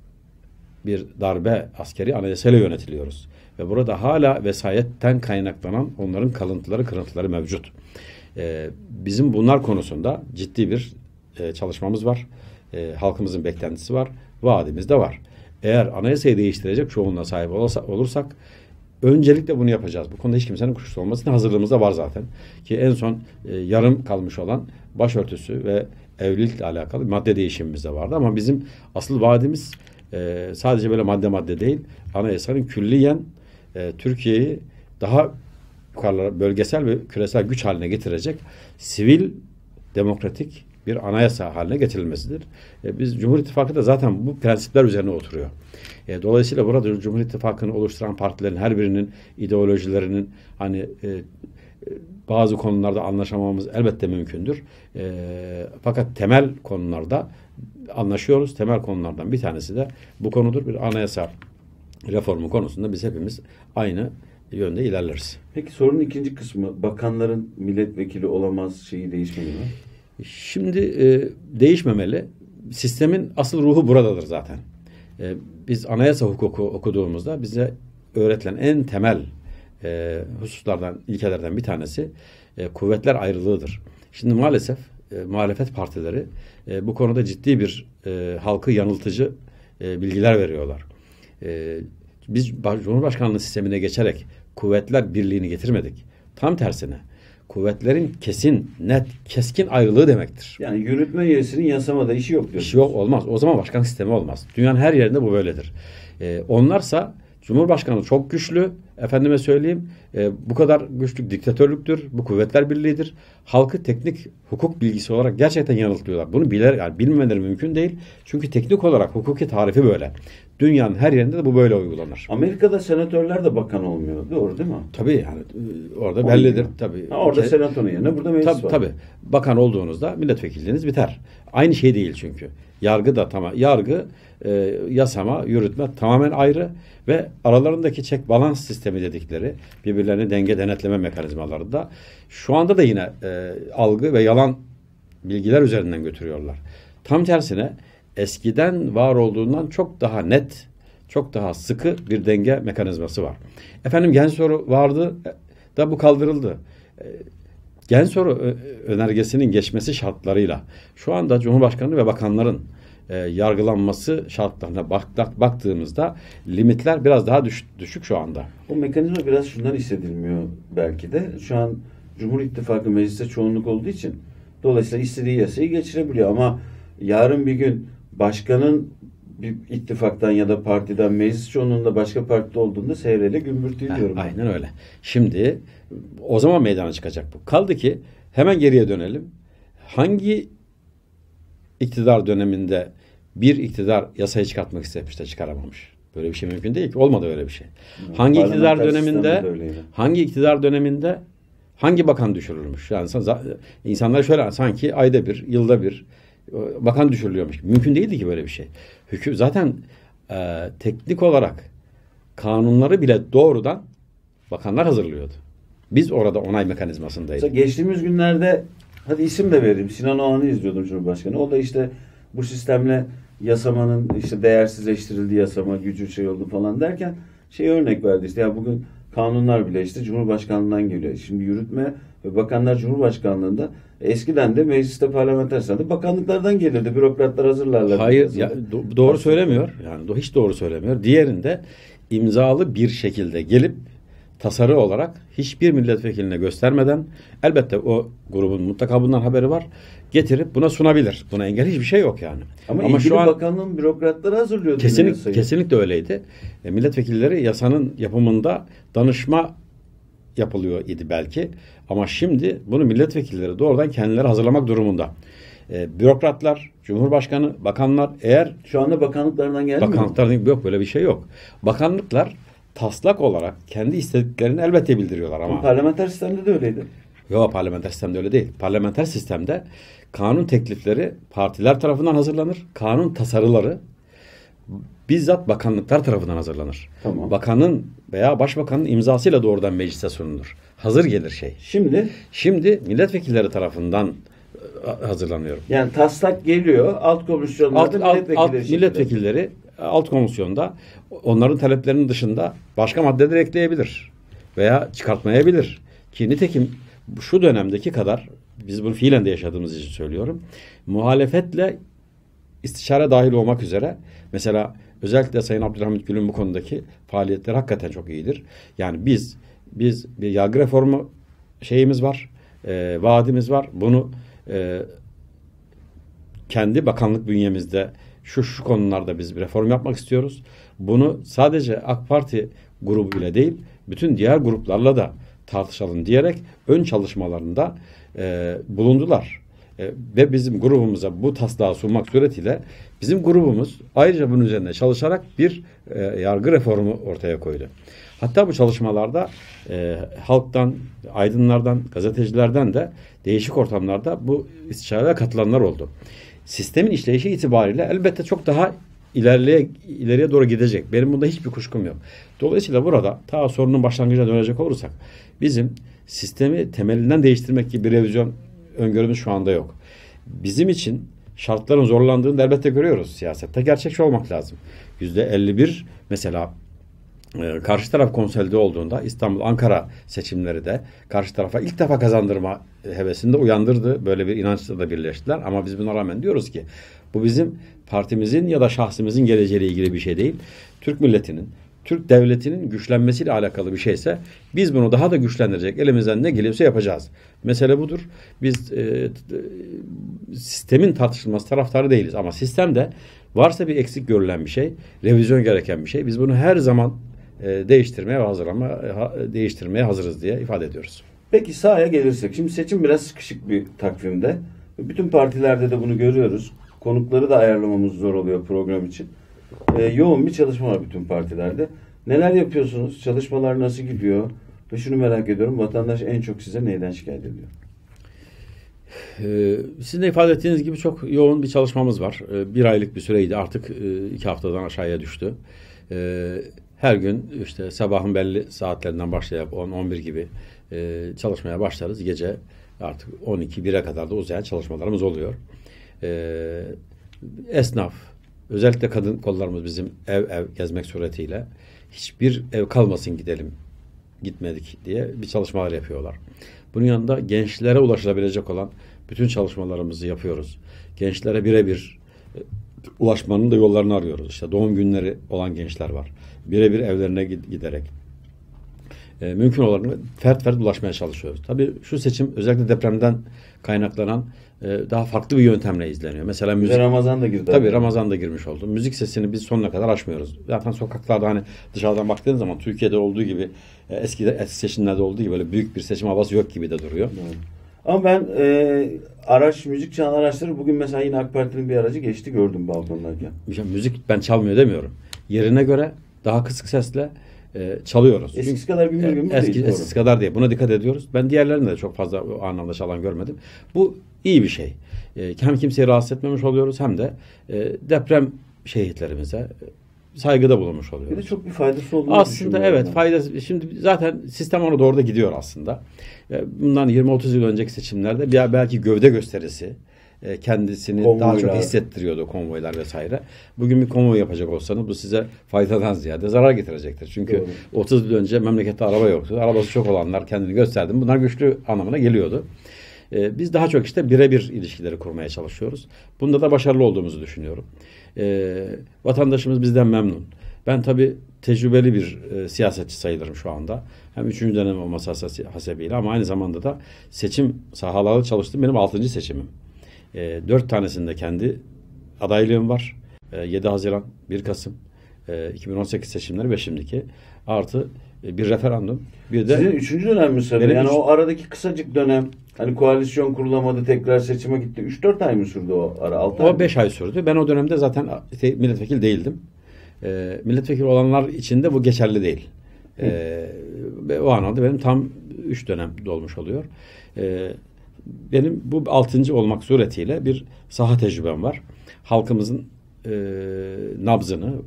bir darbe askeri anayasayla yönetiliyoruz. Ve burada hala vesayetten kaynaklanan onların kalıntıları, kırıntıları mevcut. Ee, bizim bunlar konusunda ciddi bir e, çalışmamız var. E, halkımızın beklentisi var. Vaadimiz de var. Eğer anayasayı değiştirecek çoğunluğa sahip olursa, olursak öncelikle bunu yapacağız. Bu konuda hiç kimsenin kuşkusu olmasın. Hazırlığımız da var zaten. Ki en son e, yarım kalmış olan başörtüsü ve evlilikle alakalı madde değişimimiz de vardı. Ama bizim asıl vaadimiz e, sadece böyle madde madde değil, anayasanın külliyen e, Türkiye'yi daha yukarılara, bölgesel ve küresel güç haline getirecek sivil, demokratik bir anayasa haline getirilmesidir. E, biz Cumhur İttifakı da zaten bu prensipler üzerine oturuyor. E, dolayısıyla burada Cumhur İttifakı'nı oluşturan partilerin her birinin ideolojilerinin hani e, bazı konularda anlaşamamamız elbette mümkündür. E, fakat temel konularda anlaşıyoruz. Temel konulardan bir tanesi de bu konudur. Bir anayasa reformu konusunda biz hepimiz aynı yönde ilerleriz. Peki sorunun ikinci kısmı, bakanların milletvekili olamaz şeyi değişmeli mi? Şimdi e, değişmemeli. Sistemin asıl ruhu buradadır zaten. E, biz anayasa hukuku okuduğumuzda bize öğretilen en temel e, hususlardan, ilkelerden bir tanesi e, kuvvetler ayrılığıdır. Şimdi maalesef e, muhalefet partileri e, bu konuda ciddi bir e, halkı yanıltıcı e, bilgiler veriyorlar. E, biz Cumhurbaşkanlığı sistemine geçerek kuvvetler birliğini getirmedik. Tam tersine kuvvetlerin kesin, net, keskin ayrılığı demektir. Yani yürütme üyesinin yasamada işi yok diyorsunuz. İşi yok, olmaz. O zaman başkanlık sistemi olmaz. Dünyanın her yerinde bu böyledir. Ee, onlarsa Cumhurbaşkanı çok güçlü, efendime söyleyeyim, e, bu kadar güçlük diktatörlüktür, bu kuvvetler birliğidir. Halkı teknik hukuk bilgisi olarak gerçekten yanıltıyorlar. Bunu biler, yani bilmemeleri mümkün değil. Çünkü teknik olarak hukuki tarifi böyle. Dünyanın her yerinde de bu böyle uygulanır. Amerika'da senatörler de bakan olmuyor. Doğru değil mi? Tabii yani orada bellidir. Tabii. Ha, orada Ke- senatonun yerine burada meclis tabii, var. Tabii. Bakan olduğunuzda milletvekilliğiniz biter. Aynı şey değil çünkü. Yargı da tamam. Yargı, e, yasama, yürütme tamamen ayrı ve aralarındaki check balans sistemi dedikleri birbirlerini denge denetleme mekanizmaları da şu anda da yine e, algı ve yalan bilgiler üzerinden götürüyorlar. Tam tersine eskiden var olduğundan çok daha net, çok daha sıkı bir denge mekanizması var. Efendim gen soru vardı da bu kaldırıldı. Gen soru önergesinin geçmesi şartlarıyla şu anda Cumhurbaşkanı ve bakanların e, yargılanması şartlarına bak, baktığımızda limitler biraz daha düş, düşük şu anda. O mekanizma biraz şundan hissedilmiyor belki de. Şu an Cumhur İttifakı mecliste çoğunluk olduğu için dolayısıyla istediği yasayı geçirebiliyor ama yarın bir gün başkanın bir ittifaktan ya da partiden meclis çoğunluğunda başka partide olduğunda seyreyle gümbürtüyü diyorum. Aynen öyle. Şimdi o zaman meydana çıkacak bu. Kaldı ki hemen geriye dönelim. Hangi iktidar döneminde bir iktidar yasayı çıkartmak istemiş de çıkaramamış? Böyle bir şey mümkün değil ki. Olmadı öyle bir şey. Evet, hangi iktidar döneminde hangi iktidar döneminde hangi bakan düşürülmüş? Yani insanlar şöyle sanki ayda bir, yılda bir bakan düşürülüyormuş. Mümkün değildi ki böyle bir şey. Hüküm zaten e, teknik olarak kanunları bile doğrudan bakanlar hazırlıyordu. Biz orada onay mekanizmasındaydık. Mesela geçtiğimiz günlerde hadi isim de vereyim. Sinan Oğan'ı izliyordum Cumhurbaşkanı. O da işte bu sistemle yasamanın işte değersizleştirildiği yasama gücü şey oldu falan derken şey örnek verdi işte ya bugün kanunlar bile işte Cumhurbaşkanlığından geliyor. Şimdi yürütme ve bakanlar Cumhurbaşkanlığında eskiden de mecliste parlamenter sistemde bakanlıklardan gelirdi. Bürokratlar hazırlarlar. Hayır ya, do- doğru söylemiyor. Yani do- hiç doğru söylemiyor. Diğerinde imzalı bir şekilde gelip tasarı olarak hiçbir milletvekiline göstermeden elbette o grubun mutlaka bundan haberi var. Getirip buna sunabilir. Buna engel hiçbir şey yok yani. Ama, Ama şu an bakanlığın bürokratları hazırlıyordu. Kesinlikle, kesinlikle öyleydi. E, milletvekilleri yasanın yapımında danışma yapılıyor idi belki. Ama şimdi bunu milletvekilleri doğrudan kendileri hazırlamak durumunda. E, bürokratlar, Cumhurbaşkanı, bakanlar eğer... Şu anda bakanlıklardan gelmiyor mu? Bakanlıklardan yok, böyle bir şey yok. Bakanlıklar taslak olarak kendi istediklerini elbette bildiriyorlar ama... Parlamenter sistemde de öyleydi. Yok, parlamenter sistemde öyle değil. Parlamenter sistemde kanun teklifleri partiler tarafından hazırlanır. Kanun tasarıları bizzat bakanlıklar tarafından hazırlanır. Tamam. Bakanın veya başbakanın imzasıyla doğrudan meclise sunulur. Hazır gelir şey. Şimdi Şimdi milletvekilleri tarafından hazırlanıyor. Yani taslak geliyor, alt komisyonlarda alt, milletvekilleri, alt, alt, milletvekilleri alt komisyonda onların taleplerinin dışında başka maddeler ekleyebilir veya çıkartmayabilir. Ki nitekim şu dönemdeki kadar, biz bunu fiilen de yaşadığımız için söylüyorum, muhalefetle istişare dahil olmak üzere mesela özellikle Sayın Abdülhamit Gül'ün bu konudaki faaliyetleri hakikaten çok iyidir. Yani biz biz bir yargı reformu şeyimiz var, e, vaadimiz var. Bunu e, kendi bakanlık bünyemizde şu şu konularda biz bir reform yapmak istiyoruz. Bunu sadece AK Parti grubuyla değil, bütün diğer gruplarla da tartışalım diyerek ön çalışmalarında e, bulundular. E, ve bizim grubumuza bu taslağı sunmak suretiyle bizim grubumuz ayrıca bunun üzerine çalışarak bir e, yargı reformu ortaya koydu. Hatta bu çalışmalarda e, halktan, aydınlardan, gazetecilerden de değişik ortamlarda bu istişareye katılanlar oldu. Sistemin işleyişi itibariyle elbette çok daha ilerleye, ileriye doğru gidecek. Benim bunda hiçbir kuşkum yok. Dolayısıyla burada ta sorunun başlangıcına dönecek olursak bizim sistemi temelinden değiştirmek gibi bir revizyon öngörümüz şu anda yok. Bizim için şartların zorlandığını da elbette görüyoruz siyasette. Gerçekçi olmak lazım. yüzde elli bir mesela e, karşı taraf konsolide olduğunda İstanbul, Ankara seçimleri de karşı tarafa ilk defa kazandırma hevesinde uyandırdı. Böyle bir inançla da birleştiler. Ama biz buna rağmen diyoruz ki bu bizim partimizin ya da şahsımızın geleceğiyle ilgili bir şey değil. Türk milletinin, Türk devletinin güçlenmesiyle alakalı bir şeyse biz bunu daha da güçlendirecek elimizden ne geliyorsa yapacağız. Mesele budur. Biz e, sistemin tartışılması taraftarı değiliz. Ama sistemde varsa bir eksik görülen bir şey, revizyon gereken bir şey, biz bunu her zaman e, değiştirmeye ve hazırlama, ha, değiştirmeye hazırız diye ifade ediyoruz. Peki sahaya gelirsek, şimdi seçim biraz sıkışık bir takvimde. Bütün partilerde de bunu görüyoruz. Konukları da ayarlamamız zor oluyor program için. Ee, yoğun bir çalışma var bütün partilerde. Neler yapıyorsunuz? Çalışmalar nasıl gidiyor? Ve şunu merak ediyorum. Vatandaş en çok size neyden şikayet ediyor? Ee, sizin de ifade ettiğiniz gibi çok yoğun bir çalışmamız var. Ee, bir aylık bir süreydi. Artık e, iki haftadan aşağıya düştü. Ee, her gün işte sabahın belli saatlerinden başlayıp on on bir gibi e, çalışmaya başlarız. Gece artık on iki bire kadar da uzayan çalışmalarımız oluyor. Ee, esnaf, özellikle kadın kollarımız bizim ev ev gezmek suretiyle hiçbir ev kalmasın gidelim, gitmedik diye bir çalışmalar yapıyorlar. Bunun yanında gençlere ulaşılabilecek olan bütün çalışmalarımızı yapıyoruz. Gençlere birebir e, ulaşmanın da yollarını arıyoruz. İşte doğum günleri olan gençler var. Birebir evlerine giderek e, mümkün olanı fert fert ulaşmaya çalışıyoruz. Tabii şu seçim özellikle depremden kaynaklanan e, daha farklı bir yöntemle izleniyor. Mesela müzik. Ve Ramazan da girdi. Tabii Ramazan da girmiş oldu. Müzik sesini biz sonuna kadar açmıyoruz. Zaten sokaklarda hani dışarıdan baktığınız zaman Türkiye'de olduğu gibi e, eski, eski seçimlerde olduğu gibi böyle büyük bir seçim havası yok gibi de duruyor. Evet. Ama ben e, araç, müzik çalan araçları bugün mesela yine AK Parti'nin bir aracı geçti gördüm balkondayken. Müzik ben çalmıyor demiyorum. Yerine göre daha kısık sesle e, çalıyoruz. Eskisi Çünkü, kadar gümbür gümbür eski, değil. Eskisi kadar değil. Buna dikkat ediyoruz. Ben diğerlerinde de çok fazla o anlamda çalan görmedim. Bu iyi bir şey. E, hem kimseyi rahatsız etmemiş oluyoruz hem de e, deprem şehitlerimize saygıda bulunmuş oluyoruz. Bir de çok bir faydası olduğunu aslında evet yani. faydası. Şimdi zaten sistem ona doğru da gidiyor aslında. Bundan yirmi otuz yıl önceki seçimlerde bir belki gövde gösterisi kendisini konvoylar. Daha çok hissettiriyordu konvoylar vesaire. Bugün bir konvoy yapacak olsanız bu size faydadan ziyade zarar getirecektir. Çünkü doğru. otuz yıl önce memlekette araba yoktu. Arabası çok olanlar kendini gösterdi. Bunlar güçlü anlamına geliyordu. Biz daha çok işte birebir ilişkileri kurmaya çalışıyoruz. Bunda da başarılı olduğumuzu düşünüyorum. E, vatandaşımız bizden memnun. Ben tabii tecrübeli bir e, siyasetçi sayılırım şu anda. Hem üçüncü dönem olması hasebiyle ama aynı zamanda da seçim sahalarda çalıştım. Benim altıncı seçimim. E, dört tanesinde kendi adaylığım var. E, yedi Haziran, bir Kasım, e, iki bin on sekiz seçimleri ve şimdiki. Artı e, bir referandum. Bir de sizin üçüncü dönem mi sürdü? Yani üç... o aradaki kısacık dönem hani koalisyon kurulamadı, tekrar seçime gitti. üç dört ay mı sürdü o ara? altı o beş ay sürdü. Ben o dönemde zaten milletvekili değildim. E, milletvekili olanlar için de bu geçerli değil. E, ve o anlamda benim tam üç dönem dolmuş oluyor. E, benim bu altıncı olmak suretiyle bir saha tecrübem var. Halkımızın e, nabzını,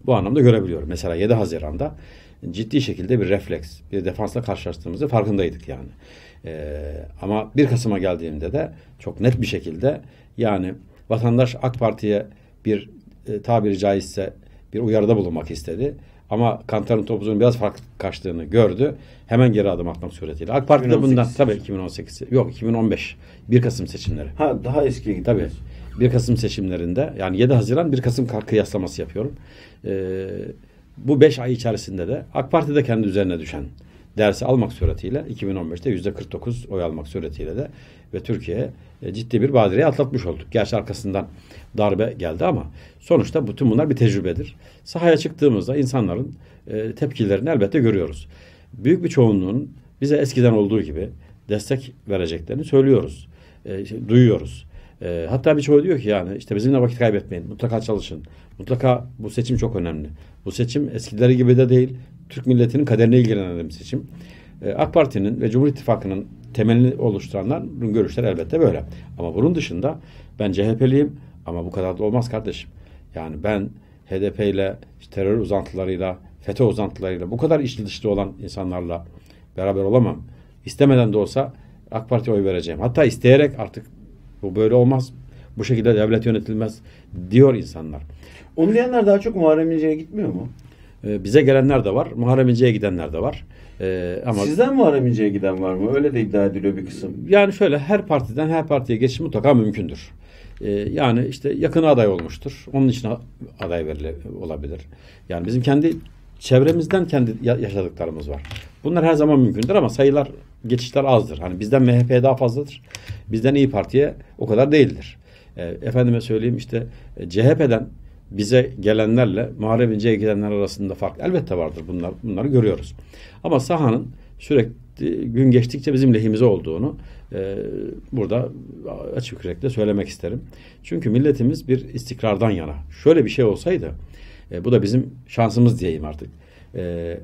bu anlamda görebiliyorum. Mesela yedi Haziran'da ciddi şekilde bir refleks, bir defansla karşılaştığımızı farkındaydık yani. Ee, ama bir Kasım'a geldiğimde de çok net bir şekilde yani vatandaş AK Parti'ye bir e, tabiri caizse bir uyarıda bulunmak istedi. Ama kantarın topuzunun biraz farklı kaçtığını gördü. Hemen geri adım atmak suretiyle. AK Parti de bundan tabii iki bin on sekiz yok iki bin on beş bir Kasım seçimleri. Ha daha eskiye gitti. Tabii. bir Kasım seçimlerinde yani yedi Haziran bir Kasım kıyaslaması yapıyorum. Ee, bu beş ay içerisinde de AK Parti de kendi üzerine düşen dersi almak suretiyle iki bin on beşte yüzde kırk dokuz oy almak suretiyle de ve Türkiye'ye ciddi bir badireyi atlatmış olduk. Gerçi arkasından darbe geldi ama sonuçta bütün bunlar bir tecrübedir. Sahaya çıktığımızda insanların e, tepkilerini elbette görüyoruz. Büyük bir çoğunluğun bize eskiden olduğu gibi destek vereceklerini söylüyoruz. E, işte, duyuyoruz. E, hatta birçoğu diyor ki yani işte bizimle vakit kaybetmeyin. Mutlaka çalışın. Mutlaka bu seçim çok önemli. Bu seçim eskileri gibi de değil. Türk milletinin kaderine ilgilenen bir seçim. E, AK Parti'nin ve Cumhur İttifakı'nın temelini oluşturanların görüşleri elbette böyle. Ama bunun dışında ben C H P'liyim ama bu kadar da olmaz kardeşim. Yani ben H D P ile işte terör uzantılarıyla, FETÖ uzantılarıyla bu kadar içli dışlı olan insanlarla beraber olamam. İstemeden de olsa AK Parti'ye oy vereceğim. Hatta isteyerek artık bu böyle olmaz. Bu şekilde devlet yönetilmez diyor insanlar. Onu diyenler daha çok Muharrem İnce'ye gitmiyor mu? Ee, bize gelenler de var. Muharrem İnce'ye gidenler de var. Ee, ama Sizden Muharrem İnce'ye giden var mı? Öyle de iddia ediliyor bir kısım. Yani şöyle her partiden her partiye geçiş mutlaka mümkündür. Ee, yani işte yakın aday olmuştur. Onun için aday verilir olabilir. Yani bizim kendi çevremizden kendi yaşadıklarımız var. Bunlar her zaman mümkündür ama sayılar, geçişler azdır. Hani bizden M H P'ye daha fazladır. Bizden İYİ Parti'ye o kadar değildir. E, efendime söyleyeyim işte e, C H P'den bize gelenlerle Muharrem İnce'ye gidenler arasında fark elbette vardır. Bunlar, bunları görüyoruz. Ama sahanın sürekli gün geçtikçe bizim lehimize olduğunu e, burada açık yürekle söylemek isterim. Çünkü milletimiz bir istikrardan yana. Şöyle bir şey olsaydı e, bu da bizim şansımız diyeyim artık. E,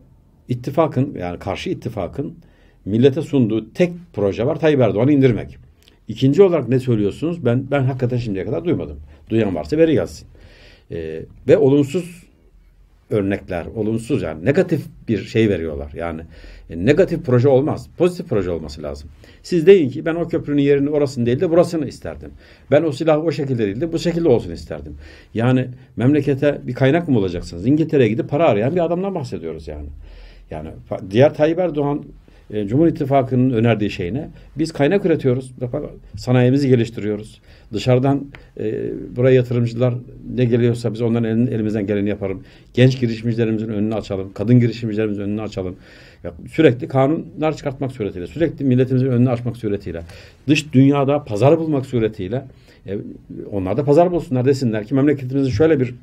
ittifakın yani karşı ittifakın millete sunduğu tek proje var, Tayyip Erdoğan'ı indirmek. İkinci olarak ne söylüyorsunuz? Ben ben hakikaten şimdiye kadar duymadım. Duyan varsa veri yazsın. Ee, ve olumsuz örnekler, olumsuz yani negatif bir şey veriyorlar. Yani e, negatif proje olmaz. Pozitif proje olması lazım. Siz deyin ki ben o köprünün yerini orasını değil de burasını isterdim. Ben o silahı o şekilde değil de bu şekilde olsun isterdim. Yani memlekete bir kaynak mı bulacaksınız? İngiltere'ye gidip para arayan bir adamdan bahsediyoruz yani. Yani diğer Tayyip Erdoğan e, Cumhur İttifakı'nın önerdiği şey ne? Biz kaynak üretiyoruz. Sanayimizi geliştiriyoruz. Dışarıdan e, buraya yatırımcılar ne geliyorsa biz onların elin, elimizden geleni yaparım. Genç girişimcilerimizin önünü açalım. Kadın girişimcilerimizin önünü açalım. Ya, sürekli kanunlar çıkartmak suretiyle, sürekli milletimizin önünü açmak suretiyle, dış dünyada pazar bulmak suretiyle e, onlar da pazar bulsunlar, desinler ki memleketimizin şöyle bir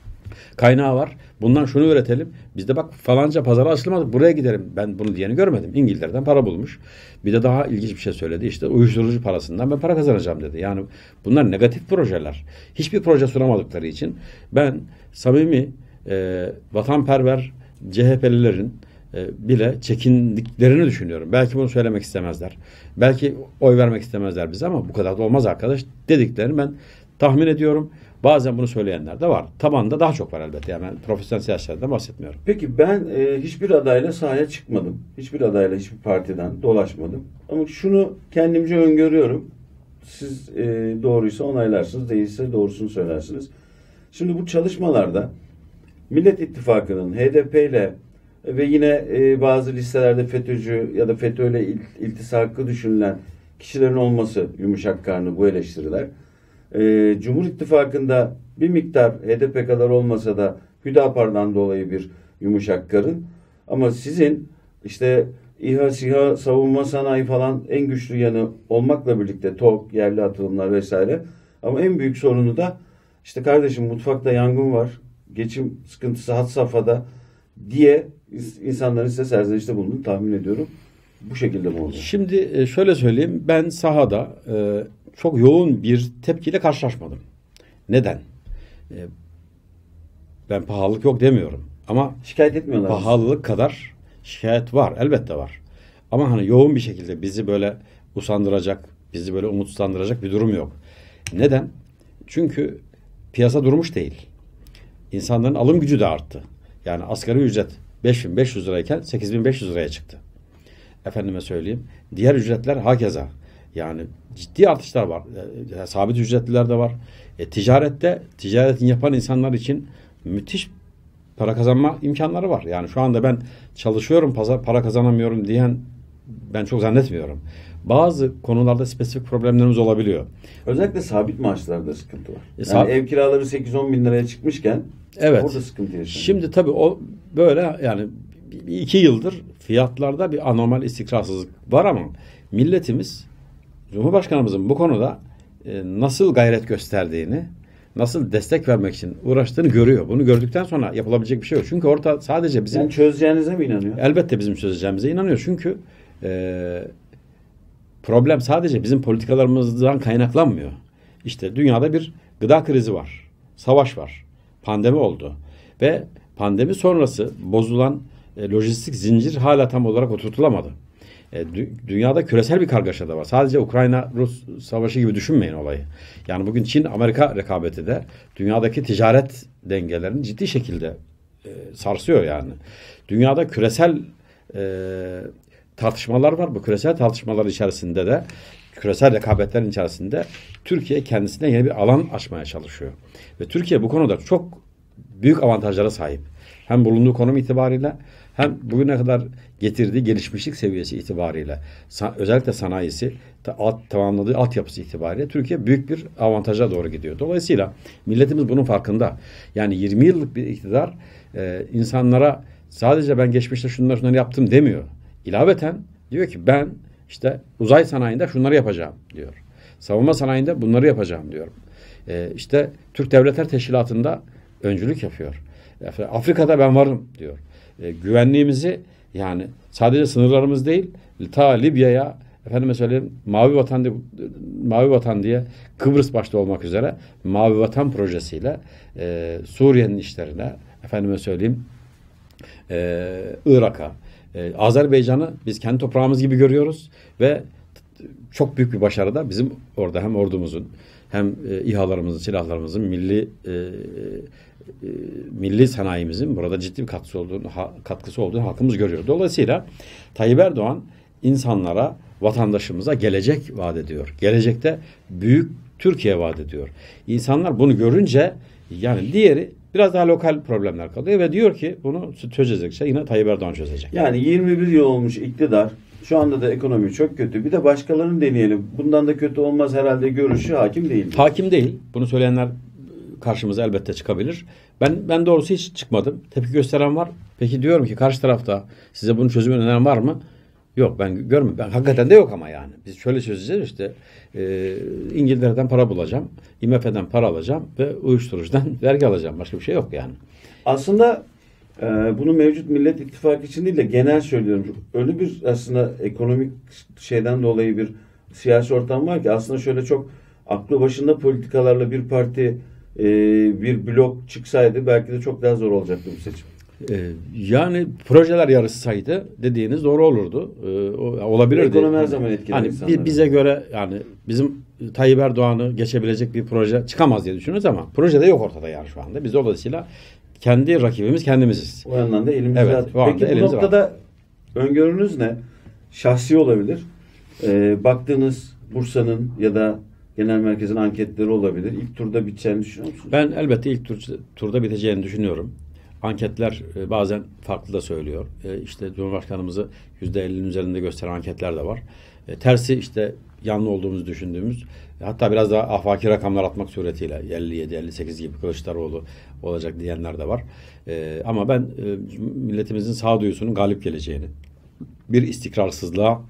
kaynağı var. Bundan şunu üretelim. Biz de bak falanca pazara açılmadı. Buraya gidelim. Ben bunu diyeni görmedim. İngiltere'den para bulmuş. Bir de daha ilginç bir şey söyledi. İşte uyuşturucu parasından ben para kazanacağım dedi. Yani bunlar negatif projeler. Hiçbir proje sunamadıkları için ben samimi e, vatanperver C H P'lilerin e, bile çekindiklerini düşünüyorum. Belki bunu söylemek istemezler. Belki oy vermek istemezler bize ama bu kadar da olmaz arkadaş dediklerini ben tahmin ediyorum. Bazen bunu söyleyenler de var. Tabanda daha çok var elbette. Yani ben profesyonel siyasetçilerden bahsetmiyorum. Peki ben e, hiçbir adayla sahaya çıkmadım. Hiçbir adayla hiçbir partiden dolaşmadım. Ama şunu kendimce öngörüyorum. Siz e, doğruysa onaylarsınız, değilse doğrusunu söylersiniz. Şimdi bu çalışmalarda Millet İttifakı'nın H D P ile ve yine e, bazı listelerde FETÖ'cü ya da FETÖ ile il, iltisakı düşünülen kişilerin olması yumuşak karnı bu eleştiriler. Ee, Cumhur İttifakı'nda bir miktar H D P kadar olmasa da Hüdapar'dan dolayı bir yumuşak karın. Ama sizin işte İHA, SİHA, savunma sanayi falan en güçlü yanı olmakla birlikte TOK, yerli atılımlar vesaire. Ama en büyük sorunu da işte kardeşim mutfakta yangın var, geçim sıkıntısı had safhada diye insanların size serzenişte bulunduğunu tahmin ediyorum. Bu şekilde mi oldu? Şimdi şöyle söyleyeyim. Ben sahada e, çok yoğun bir tepkiyle karşılaşmadım. Neden? E, ben pahalılık yok demiyorum. Ama şikayet etmiyorlar. Pahalılık kadar şikayet var. Elbette var. Ama hani yoğun bir şekilde bizi böyle usandıracak, bizi böyle umutsuzlandıracak bir durum yok. Neden? Çünkü piyasa durmuş değil. insanların alım gücü de arttı. Yani asgari ücret beş bin beş yüz lirayken sekiz bin beş yüz liraya çıktı. Efendime söyleyeyim. Diğer ücretler hakeza. Yani ciddi artışlar var. E, sabit ücretliler de var. E, ticarette, ticaretin yapan insanlar için müthiş para kazanma imkanları var. Yani şu anda ben çalışıyorum, pazar, para kazanamıyorum diyen ben çok zannetmiyorum. Bazı konularda spesifik problemlerimiz olabiliyor. Özellikle sabit maaşlarda sıkıntı var. E, yani ev kiraları sekiz on bin liraya çıkmışken evet. Orada sıkıntı yaşanıyor. Şimdi tabii o böyle yani iki yıldır fiyatlarda bir anormal istikrarsızlık var ama milletimiz Cumhurbaşkanımızın bu konuda e, nasıl gayret gösterdiğini, nasıl destek vermek için uğraştığını görüyor. Bunu gördükten sonra yapılabilecek bir şey yok. Çünkü orta sadece bizim... Yani çözeceğinize mi inanıyor? Elbette bizim çözeceğimize inanıyor. Çünkü e, problem sadece bizim politikalarımızdan kaynaklanmıyor. İşte dünyada bir gıda krizi var. Savaş var. Pandemi oldu. Ve pandemi sonrası bozulan e, lojistik zincir hala tam olarak oturtulamadı. E, dü- dünyada küresel bir kargaşa da var. Sadece Ukrayna-Rus savaşı gibi düşünmeyin olayı. Yani bugün Çin-Amerika rekabeti de dünyadaki ticaret dengelerini ciddi şekilde e, sarsıyor yani. Dünyada küresel e, tartışmalar var. Bu küresel tartışmalar içerisinde de küresel rekabetlerin içerisinde Türkiye kendisine yeni bir alan açmaya çalışıyor. Ve Türkiye bu konuda çok büyük avantajlara sahip. Hem bulunduğu konum itibariyle hem bugüne kadar getirdiği gelişmişlik seviyesi itibariyle özellikle sanayisi, alt, tamamladığı altyapısı itibariyle Türkiye büyük bir avantaja doğru gidiyor. Dolayısıyla milletimiz bunun farkında. Yani yirmi yıllık bir iktidar e, insanlara sadece ben geçmişte şunları şunları yaptım demiyor. İlaveten diyor ki ben işte uzay sanayinde şunları yapacağım diyor. Savunma sanayinde bunları yapacağım diyor. E, işte Türk Devletler Teşkilatı'nda öncülük yapıyor. Afrika'da ben varım diyor. E, güvenliğimizi yani sadece sınırlarımız değil ta Libya'ya efendime söyleyeyim Mavi Vatan diye, Mavi Vatan diye Kıbrıs başta olmak üzere Mavi Vatan projesiyle e, Suriye'nin işlerine efendime söyleyeyim e, Irak'a e, Azerbaycan'ı biz kendi toprağımız gibi görüyoruz ve çok büyük bir başarı da bizim orada hem ordumuzun hem e, İHA'larımızın, silahlarımızın, milli e, e, milli sanayimizin burada ciddi bir katkısı olduğunu, ha, katkısı olduğunu halkımız görüyor. Dolayısıyla Tayyip Erdoğan insanlara, vatandaşımıza gelecek vaat ediyor. Gelecekte büyük Türkiye vaat ediyor. İnsanlar bunu görünce yani diğeri biraz daha lokal problemler kalıyor ve diyor ki bunu çözecek şey yine Tayyip Erdoğan çözecek. Yani yirmi bir yıl olmuş iktidar. Şu anda da ekonomi çok kötü. Bir de başkalarını deneyelim. Bundan da kötü olmaz herhalde görüşü hakim değil. Hakim değil. Bunu söyleyenler karşımıza elbette çıkabilir. Ben ben doğrusu hiç çıkmadım. Tepki gösteren var. Peki diyorum ki karşı tarafta size bunun çözümü öneren var mı? Yok ben görmüyorum. Ben hakikaten de yok ama yani. Biz şöyle çözeceğiz işte e, İngiltere'den para bulacağım. I M F'den para alacağım ve uyuşturucudan vergi alacağım. Başka bir şey yok yani. Aslında e, bunu mevcut Millet İttifakı için değil de genel söylüyorum. Öyle bir aslında ekonomik şeyden dolayı bir siyasi ortam var ki aslında şöyle çok aklı başında politikalarla bir parti e, bir blok çıksaydı belki de çok daha zor olacaktı bu seçim. Ee, yani projeler yarışsaydı dediğiniz doğru olurdu. Ee, olabilirdi. Ekonomi her zaman etkili hani insanları. Bize göre yani bizim Tayyip Erdoğan'ı geçebilecek bir proje çıkamaz diye düşünüyoruz ama proje de yok ortada yani şu anda. Biz dolayısıyla kendi rakibimiz kendimiziz. O yandan da elimiz evet, rahat. Peki bu noktada rahat. Öngörünüz ne? Şahsi olabilir. Ee, baktığınız Bursa'nın ya da genel merkezin anketleri olabilir. İlk turda biteceğini düşünüyor musunuz? Ben elbette ilk tur, turda biteceğini düşünüyorum. Anketler e, bazen farklı da söylüyor. E, işte Cumhurbaşkanımızı yüzde ellinin üzerinde gösteren anketler de var. E, tersi işte yanlı olduğumuzu düşündüğümüz e, hatta biraz daha afaki rakamlar atmak suretiyle elli yedi elli sekiz gibi Kılıçdaroğlu olacak diyenler de var. E, ama ben e, milletimizin sağduyusunun galip geleceğini, bir istikrarsızlığa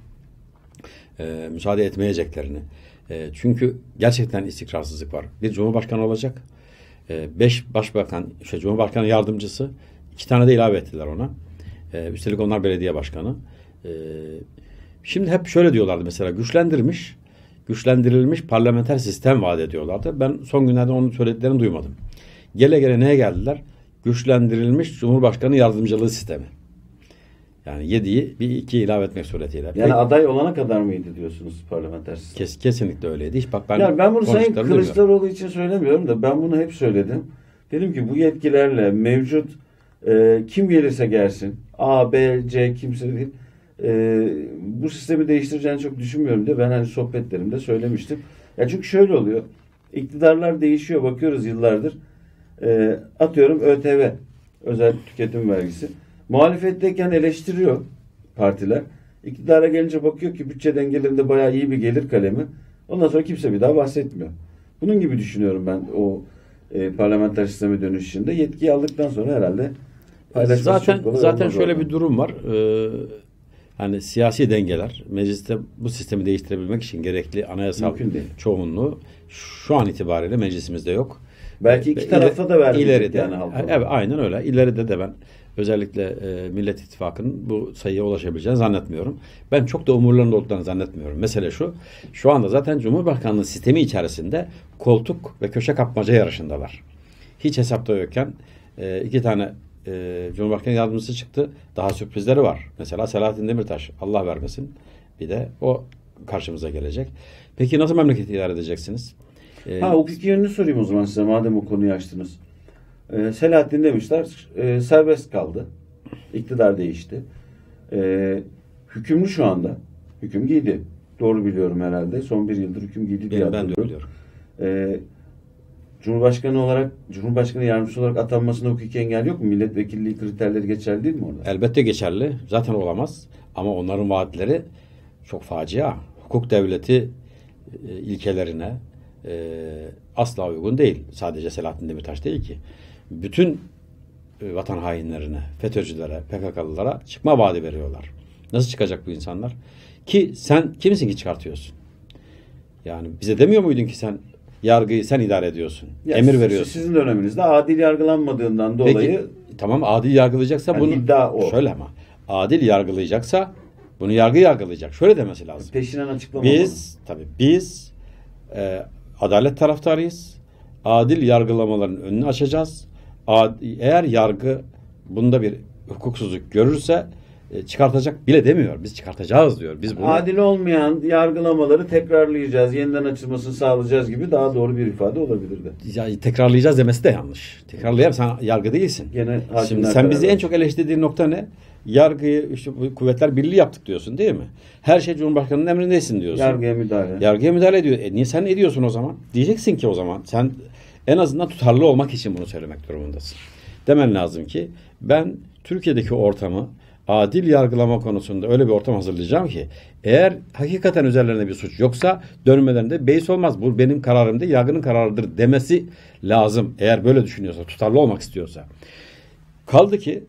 e, müsaade etmeyeceklerini. E, çünkü gerçekten istikrarsızlık var. Bir Cumhurbaşkanı olacak. Beş başbakan, işte Cumhurbaşkanı yardımcısı, iki tane de ilave ettiler ona. Ee, üstelik onlar belediye başkanı. Ee, şimdi hep şöyle diyorlardı mesela güçlendirmiş, güçlendirilmiş parlamenter sistem vaat ediyorlardı. Ben son günlerde onun söylediklerini duymadım. Gele gele neye geldiler? Güçlendirilmiş Cumhurbaşkanı yardımcılığı sistemi. Yani yediği bir iki ilave etmek suretiyle. Yani Peki, aday olana kadar mıydı diyorsunuz parlamenter sistem? Kes, kesinlikle öyleydi. Hiç bak ben yani ben bunu Sayın Kılıçdaroğlu için söylemiyorum da ben bunu hep söyledim. Dedim ki bu yetkilerle mevcut e, kim gelirse gelsin A, B, C kimse değil. E, bu sistemi değiştireceğini çok düşünmüyorum diye ben hani sohbetlerimde söylemiştim. Ya çünkü şöyle oluyor. İktidarlar değişiyor. Bakıyoruz yıllardır. E, atıyorum ÖTV, özel tüketim vergisi. Muhalefetteyken eleştiriyor partiler. İktidara gelince bakıyor ki bütçe dengelerinde bayağı iyi bir gelir kalemi. Ondan sonra kimse bir daha bahsetmiyor. Bunun gibi düşünüyorum ben o e, parlamenter sisteme dönüşünde. Yetkiyi aldıktan sonra herhalde paylaşması zaten çok kolay zaten olmaz şöyle oradan. bir durum var. Ee, hani siyasi dengeler mecliste bu sistemi değiştirebilmek için gerekli anayasal Mümkün değil. çoğunluğu şu an itibariyle meclisimizde yok. Belki iki tarafa da vermeyecek ileride, yani halk olarak. evet, aynen öyle. İleride de ben özellikle e, Millet İttifakı'nın bu sayıya ulaşabileceğini zannetmiyorum. Ben çok da umurlarında olduklarını zannetmiyorum. Mesele şu, şu anda zaten Cumhurbaşkanlığı sistemi içerisinde koltuk ve köşe kapmaca yarışındalar. Hiç hesapta yokken e, iki tane e, Cumhurbaşkanı yardımcısı çıktı. Daha sürprizleri var. Mesela Selahattin Demirtaş, Allah vermesin. Bir de o karşımıza gelecek. Peki nasıl memleketi idare edeceksiniz? E, Ha, hukuki yönünü sorayım o zaman size madem o konuyu açtınız. Ee, Selahattin demişler e, serbest kaldı. İktidar değişti. Ee, hükümlü şu anda. Hüküm giydi. Doğru biliyorum herhalde. Son bir yıldır hüküm giydi diye ben, ben de hatırlıyorum. biliyorum. Ee, Cumhurbaşkanı olarak, Cumhurbaşkanı yardımcısı olarak atanmasında hukuki engel yok mu? Milletvekilliği kriterleri geçerli değil mi orada? Elbette geçerli. Zaten olamaz. Ama onların vaatleri çok facia. Hukuk devleti e, ilkelerine e, asla uygun değil. Sadece Selahattin Demirtaş değil ki. Bütün e, vatan hainlerine, FETÖ'cülere, P K K'lılara çıkma vaadi veriyorlar. Nasıl çıkacak bu insanlar? Ki sen kimsin ki çıkartıyorsun? Yani bize demiyor muydun ki sen yargıyı sen idare ediyorsun. Ya emir siz- veriyorsun. Sizin döneminizde adil yargılanmadığından dolayı Peki tamam, adil yargılayacaksa Yani bunu iddia o. şöyle ama adil yargılayacaksa bunu yargı yargılayacak. Şöyle demesi lazım. peşinen açıklamalı. Biz tabii biz e, adalet taraftarıyız. Adil yargılamaların önünü açacağız. Ad, eğer yargı bunda bir hukuksuzluk görürse e, çıkartacak bile demiyor. Biz çıkartacağız diyor. Biz bunu Adil olmayan yargılamaları tekrarlayacağız, yeniden açılmasını sağlayacağız gibi daha doğru bir ifade olabilirdi. ya, tekrarlayacağız demesi de yanlış. Tekrarlayalım, sen yargı değilsin. Gene hakimler Şimdi sen karar bizi en verecek. çok eleştirdiğin nokta ne? Yargıyı işte bu Kuvvetler Birliği yaptık diyorsun değil mi? Her şey Cumhurbaşkanı'nın emrindesin diyorsun. Yargıya müdahale. Yargıya müdahale ediyor. E niye sen ne diyorsun o zaman? Diyeceksin ki o zaman sen en azından tutarlı olmak için bunu söylemek durumundasın. Demen lazım ki ben Türkiye'deki ortamı adil yargılama konusunda öyle bir ortam hazırlayacağım ki eğer hakikaten üzerlerinde bir suç yoksa dönmelerinde beis olmaz. Bu benim kararım değil, yargının kararıdır demesi lazım. Eğer böyle düşünüyorsa, tutarlı olmak istiyorsa. Kaldı ki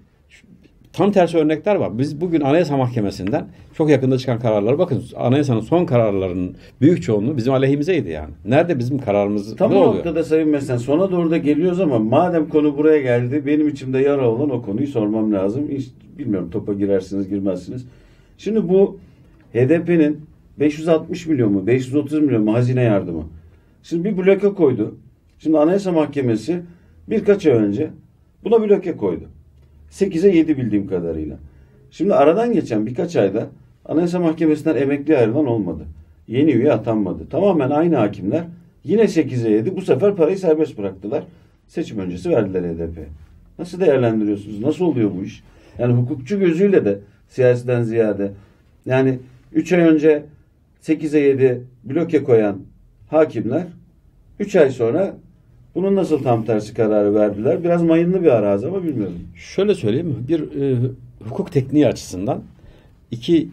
tam tersi örnekler var. Biz bugün Anayasa Mahkemesi'nden çok yakında çıkan kararlara bakın. Anayasanın son kararlarının büyük çoğunluğu bizim aleyhimizeydi yani. Nerede bizim kararımız Tam ne o oluyor? noktada Sayın Meslen sona doğru da geliyoruz ama madem konu buraya geldi benim içimde yara olan o konuyu sormam lazım. Hiç bilmiyorum topa girersiniz girmezsiniz. Şimdi bu H D P'nin beş yüz altmış milyon mu beş yüz otuz milyon mu hazine yardımı. Şimdi bir bloke koydu. Şimdi Anayasa Mahkemesi birkaç ay önce buna bloke koydu. sekize yedi bildiğim kadarıyla. Şimdi aradan geçen birkaç ayda Anayasa Mahkemesi'nden emekli ayrılan olmadı. Yeni üye atanmadı. Tamamen aynı hakimler yine sekize yedi. Bu sefer parayı serbest bıraktılar. Seçim öncesi verdiler H D P'ye. Nasıl değerlendiriyorsunuz? Nasıl oluyor bu iş? Yani hukukçu gözüyle de siyaseten ziyade. Yani üç ay önce sekize yedi bloke koyan hakimler üç ay sonra bunun nasıl tam tersi kararı verdiler? Biraz mayınlı bir arazi ama bilmiyorum. Şöyle söyleyeyim, bir e, hukuk tekniği açısından iki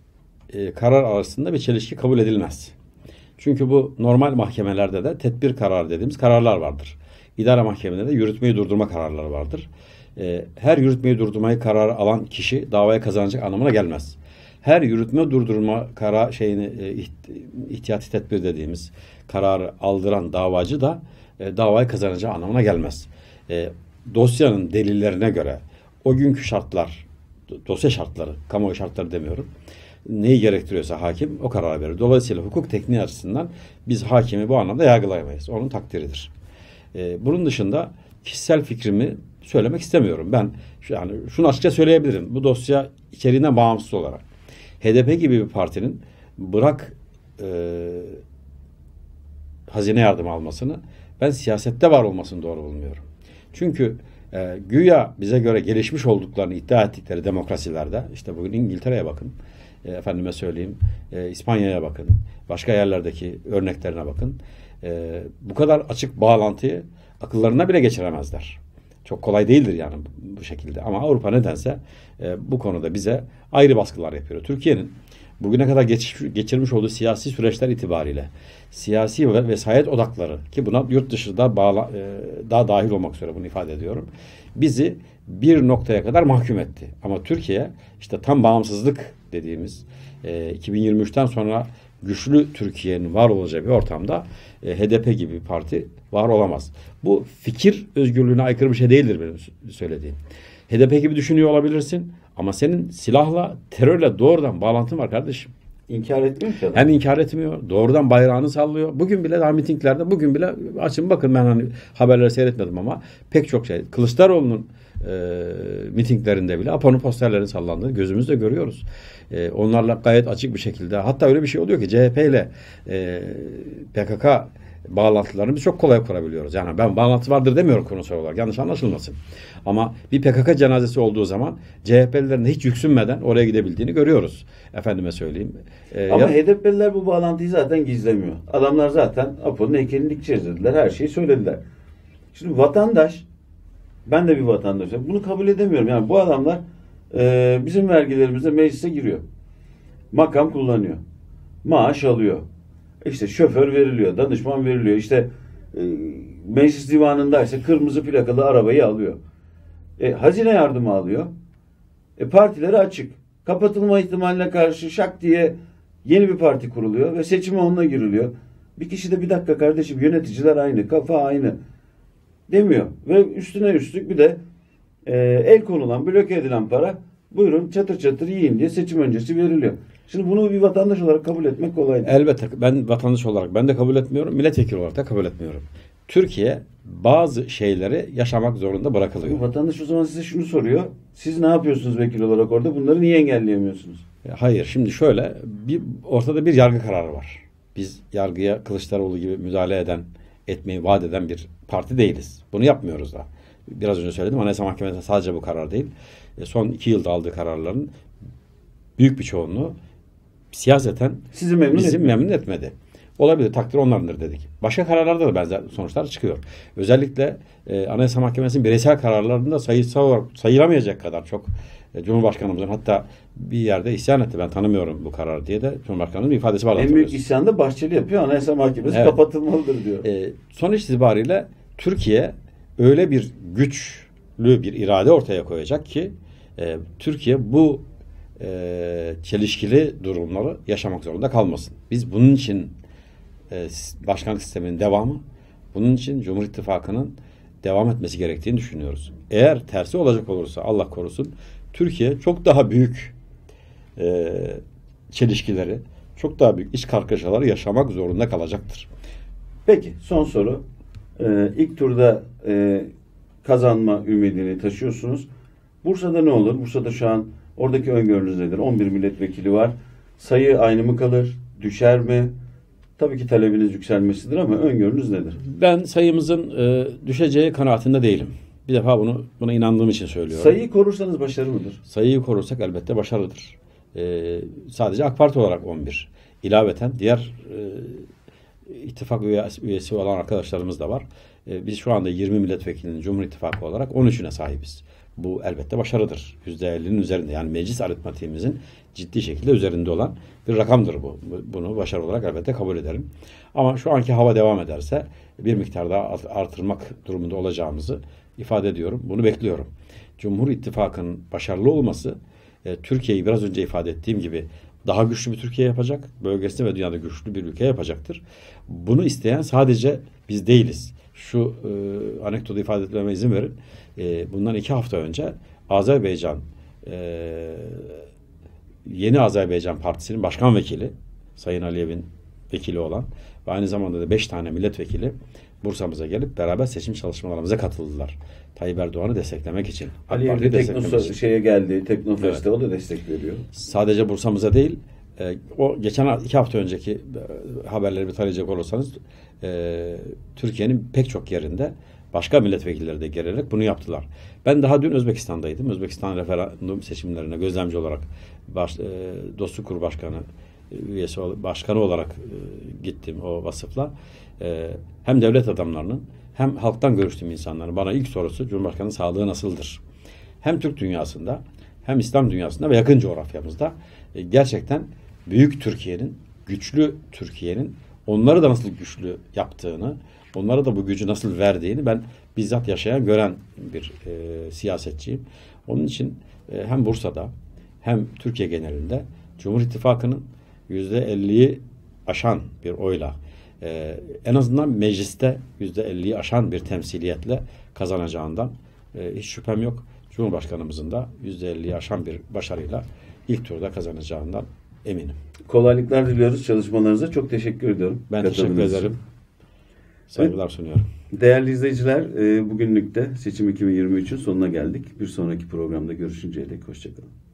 e, karar arasında bir çelişki kabul edilmez. Çünkü bu normal mahkemelerde de tedbir kararı dediğimiz kararlar vardır. İdare mahkemelerinde yürütmeyi durdurma kararları vardır. E, her yürütmeyi durdurmayı kararı alan kişi davaya kazanacak anlamına gelmez. Her yürütme durdurma karar şeyini e, ihtiyati tedbir dediğimiz kararı aldıran davacı da e, davayı kazanacağı anlamına gelmez. E, dosyanın delillerine göre o günkü şartlar, dosya şartları, kamuoyu şartları demiyorum, neyi gerektiriyorsa hakim o kararı verir. Dolayısıyla hukuk tekniği açısından biz hakimi bu anlamda yargılayamayız. Onun takdiridir. E, bunun dışında kişisel fikrimi söylemek istemiyorum. Ben şu, yani şunu açıkça söyleyebilirim. Bu dosya içeriğinden bağımsız olarak H D P gibi bir partinin bırak e, hazine yardımı almasını, ben siyasette var olmasını doğru bulmuyorum. Çünkü e, güya bize göre gelişmiş olduklarını iddia ettikleri demokrasilerde, işte bugün İngiltere'ye bakın, e, efendime söyleyeyim, e, İspanya'ya bakın, başka yerlerdeki örneklerine bakın. E, bu kadar açık bağlantıyı akıllarına bile geçiremezler. Çok kolay değildir yani bu şekilde. Ama Avrupa nedense e, bu konuda bize ayrı baskılar yapıyor. Türkiye'nin bugüne kadar geçiş, geçirmiş olduğu siyasi süreçler itibariyle siyasi ve vesayet odakları, ki buna yurt dışı da bağla, e, daha dahil olmak üzere bunu ifade ediyorum, bizi bir noktaya kadar mahkum etti. Ama Türkiye işte tam bağımsızlık dediğimiz e, iki bin yirmi üçten sonra güçlü Türkiye'nin var olacağı bir ortamda e, H D P gibi bir parti var olamaz. Bu fikir özgürlüğüne aykırı bir şey değildir benim söylediğim. H D P gibi düşünüyor olabilirsin ama senin silahla, terörle doğrudan bağlantın var kardeşim. İnkar etmiyor ki adam. Hem inkar etmiyor, doğrudan bayrağını sallıyor. Bugün bile daha mitinglerde, bugün bile açın bakın, ben hani haberleri seyretmedim ama pek çok şey. Kılıçdaroğlu'nun e, mitinglerinde bile Apo'nun posterlerini sallandığını gözümüzle görüyoruz. E, onlarla gayet açık bir şekilde, hatta öyle bir şey oluyor ki C H P ile e, P K K bağlantılarını biz çok kolay kurabiliyoruz. Yani ben bağlantı vardır demiyorum konusal olarak, yanlış anlaşılmasın. Ama bir P K K cenazesi olduğu zaman C H P'lilerin hiç yüksünmeden oraya gidebildiğini görüyoruz. Efendime söyleyeyim. Ee, Ama ya... H D P'liler bu bağlantıyı zaten gizlemiyor. Adamlar zaten Apo'nun heykelini dikeceğiz dediler. Her şeyi söylediler. Şimdi vatandaş, ben de bir vatandaşım, bunu kabul edemiyorum. Yani bu adamlar e, bizim vergilerimizle meclise giriyor. Makam kullanıyor. Maaş alıyor. İşte şoför veriliyor, danışman veriliyor. İşte e, meclis divanındaysa kırmızı plakalı arabayı alıyor. E, hazine yardımı alıyor. E, partileri açık. Kapatılma ihtimaline karşı şak diye yeni bir parti kuruluyor ve seçime onunla giriliyor. Bir kişi de bir dakika kardeşim, yöneticiler aynı, kafa aynı demiyor. Ve üstüne üstlük bir de e, el konulan, bloke edilen para, buyurun çatır çatır yiyin diye seçim öncesi veriliyor. Şimdi bunu bir vatandaş olarak kabul etmek kolay değil. Elbette ben vatandaş olarak ben de kabul etmiyorum. Milletvekili olarak da kabul etmiyorum. Türkiye bazı şeyleri yaşamak zorunda bırakılıyor. Vatandaş o zaman size şunu soruyor. Siz ne yapıyorsunuz vekil olarak orada? Bunları niye engelleyemiyorsunuz? Hayır. Şimdi şöyle, bir ortada bir yargı kararı var. Biz yargıya Kılıçdaroğlu gibi müdahale eden, etmeyi vaat eden bir parti değiliz. Bunu yapmıyoruz da. Biraz önce söyledim. Anayasa Mahkemesi'nde sadece bu karar değil. Son iki yılda aldığı kararların büyük bir çoğunluğu siyaseten sizi memnun bizi etmedi. memnun etmedi. Olabilir, takdir onlarındır dedik. Başka kararlarda da benzer sonuçlar çıkıyor. Özellikle e, Anayasa Mahkemesi'nin bireysel kararlarında sayısal olarak sayılamayacak kadar çok e, Cumhurbaşkanımızın hatta bir yerde isyan etti. Ben tanımıyorum bu kararı diye de Cumhurbaşkanımızın ifadesi var. En büyük isyanı da Bahçeli yapıyor. Anayasa Mahkemesi evet. kapatılmalıdır diyor. E, sonuç itibariyle Türkiye öyle bir güçlü bir irade ortaya koyacak ki e, Türkiye bu e, çelişkili durumları yaşamak zorunda kalmasın. Biz bunun için e, başkanlık sisteminin devamı, bunun için Cumhur İttifakı'nın devam etmesi gerektiğini düşünüyoruz. Eğer tersi olacak olursa Allah korusun, Türkiye çok daha büyük e, çelişkileri, çok daha büyük iç kargaşaları yaşamak zorunda kalacaktır. Peki son soru. Ee, ilk turda e, kazanma ümidini taşıyorsunuz. Bursa'da ne olur? Bursa'da şu an oradaki öngörünüz nedir? on bir milletvekili var. Sayı aynı mı kalır? Düşer mi? Tabii ki talebiniz yükselmesidir ama öngörünüz nedir? Ben sayımızın e, düşeceği kanaatinde değilim. Bir defa bunu buna inandığım için söylüyorum. Sayıyı korursanız başarı mıdır? Sayıyı korursak elbette başarılıdır. E, sadece AK Parti olarak on bir. İlaveten diğer e, ittifak üyesi, üyesi olan arkadaşlarımız da var. E, biz şu anda yirmi milletvekilinin Cumhur İttifakı olarak on üçüne sahibiz. Bu elbette başarıdır. yüzde ellinin üzerinde, yani meclis aritmatiğimizin ciddi şekilde üzerinde olan bir rakamdır bu. Bunu başarı olarak elbette kabul ederim. Ama şu anki hava devam ederse bir miktar daha artırmak durumunda olacağımızı ifade ediyorum. Bunu bekliyorum. Cumhur İttifakı'nın başarılı olması e, Türkiye'yi biraz önce ifade ettiğim gibi daha güçlü bir Türkiye yapacak. Bölgesinde ve dünyada güçlü bir ülke yapacaktır. Bunu isteyen sadece biz değiliz. Şu e, anekdotu ifade etmeme izin verin. E, bundan iki hafta önce Azerbaycan e, Yeni Azerbaycan Partisi'nin başkan vekili Sayın Aliyev'in vekili olan ve aynı zamanda da beş tane milletvekili Bursa'mıza gelip beraber seçim çalışmalarımıza katıldılar. Tayyip Erdoğan'ı desteklemek için. Aliyev de Teknosa şeye geldi, Teknofest'te evet. O da destek veriyor. Sadece Bursa'mıza değil, e, o geçen iki hafta önceki e, haberleri bir tarayacak olursanız e, Türkiye'nin pek çok yerinde başka milletvekilleri de gelerek bunu yaptılar. Ben daha dün Özbekistan'daydım. Özbekistan referandum seçimlerine gözlemci olarak baş, e, Dostluk Kurulu Başkanı üyesi başkanı olarak e, gittim o vasıfla. E, hem devlet adamlarının hem halktan görüştüğüm insanların bana ilk sorusu Cumhurbaşkanı sağlığı nasıldır? Hem Türk dünyasında hem İslam dünyasında ve yakın coğrafyamızda e, gerçekten büyük Türkiye'nin, güçlü Türkiye'nin onları da nasıl güçlü yaptığını, onlara da bu gücü nasıl verdiğini ben bizzat yaşayan, gören bir e, siyasetçiyim. Onun için e, hem Bursa'da hem Türkiye genelinde Cumhur İttifakı'nın yüzde elliyi aşan bir oyla, e, en azından mecliste yüzde elliyi aşan bir temsiliyetle kazanacağından e, hiç şüphem yok. Cumhurbaşkanımızın da yüzde elliyi aşan bir başarıyla ilk turda kazanacağından eminim. Kolaylıklar diliyoruz çalışmalarınıza. Çok teşekkür ediyorum. Ben teşekkür ederim. Saygılar evet. sunuyorum. Değerli izleyiciler, bugünlük de Seçim iki bin yirmi üçün sonuna geldik. Bir sonraki programda görüşünceye dek hoşçakalın.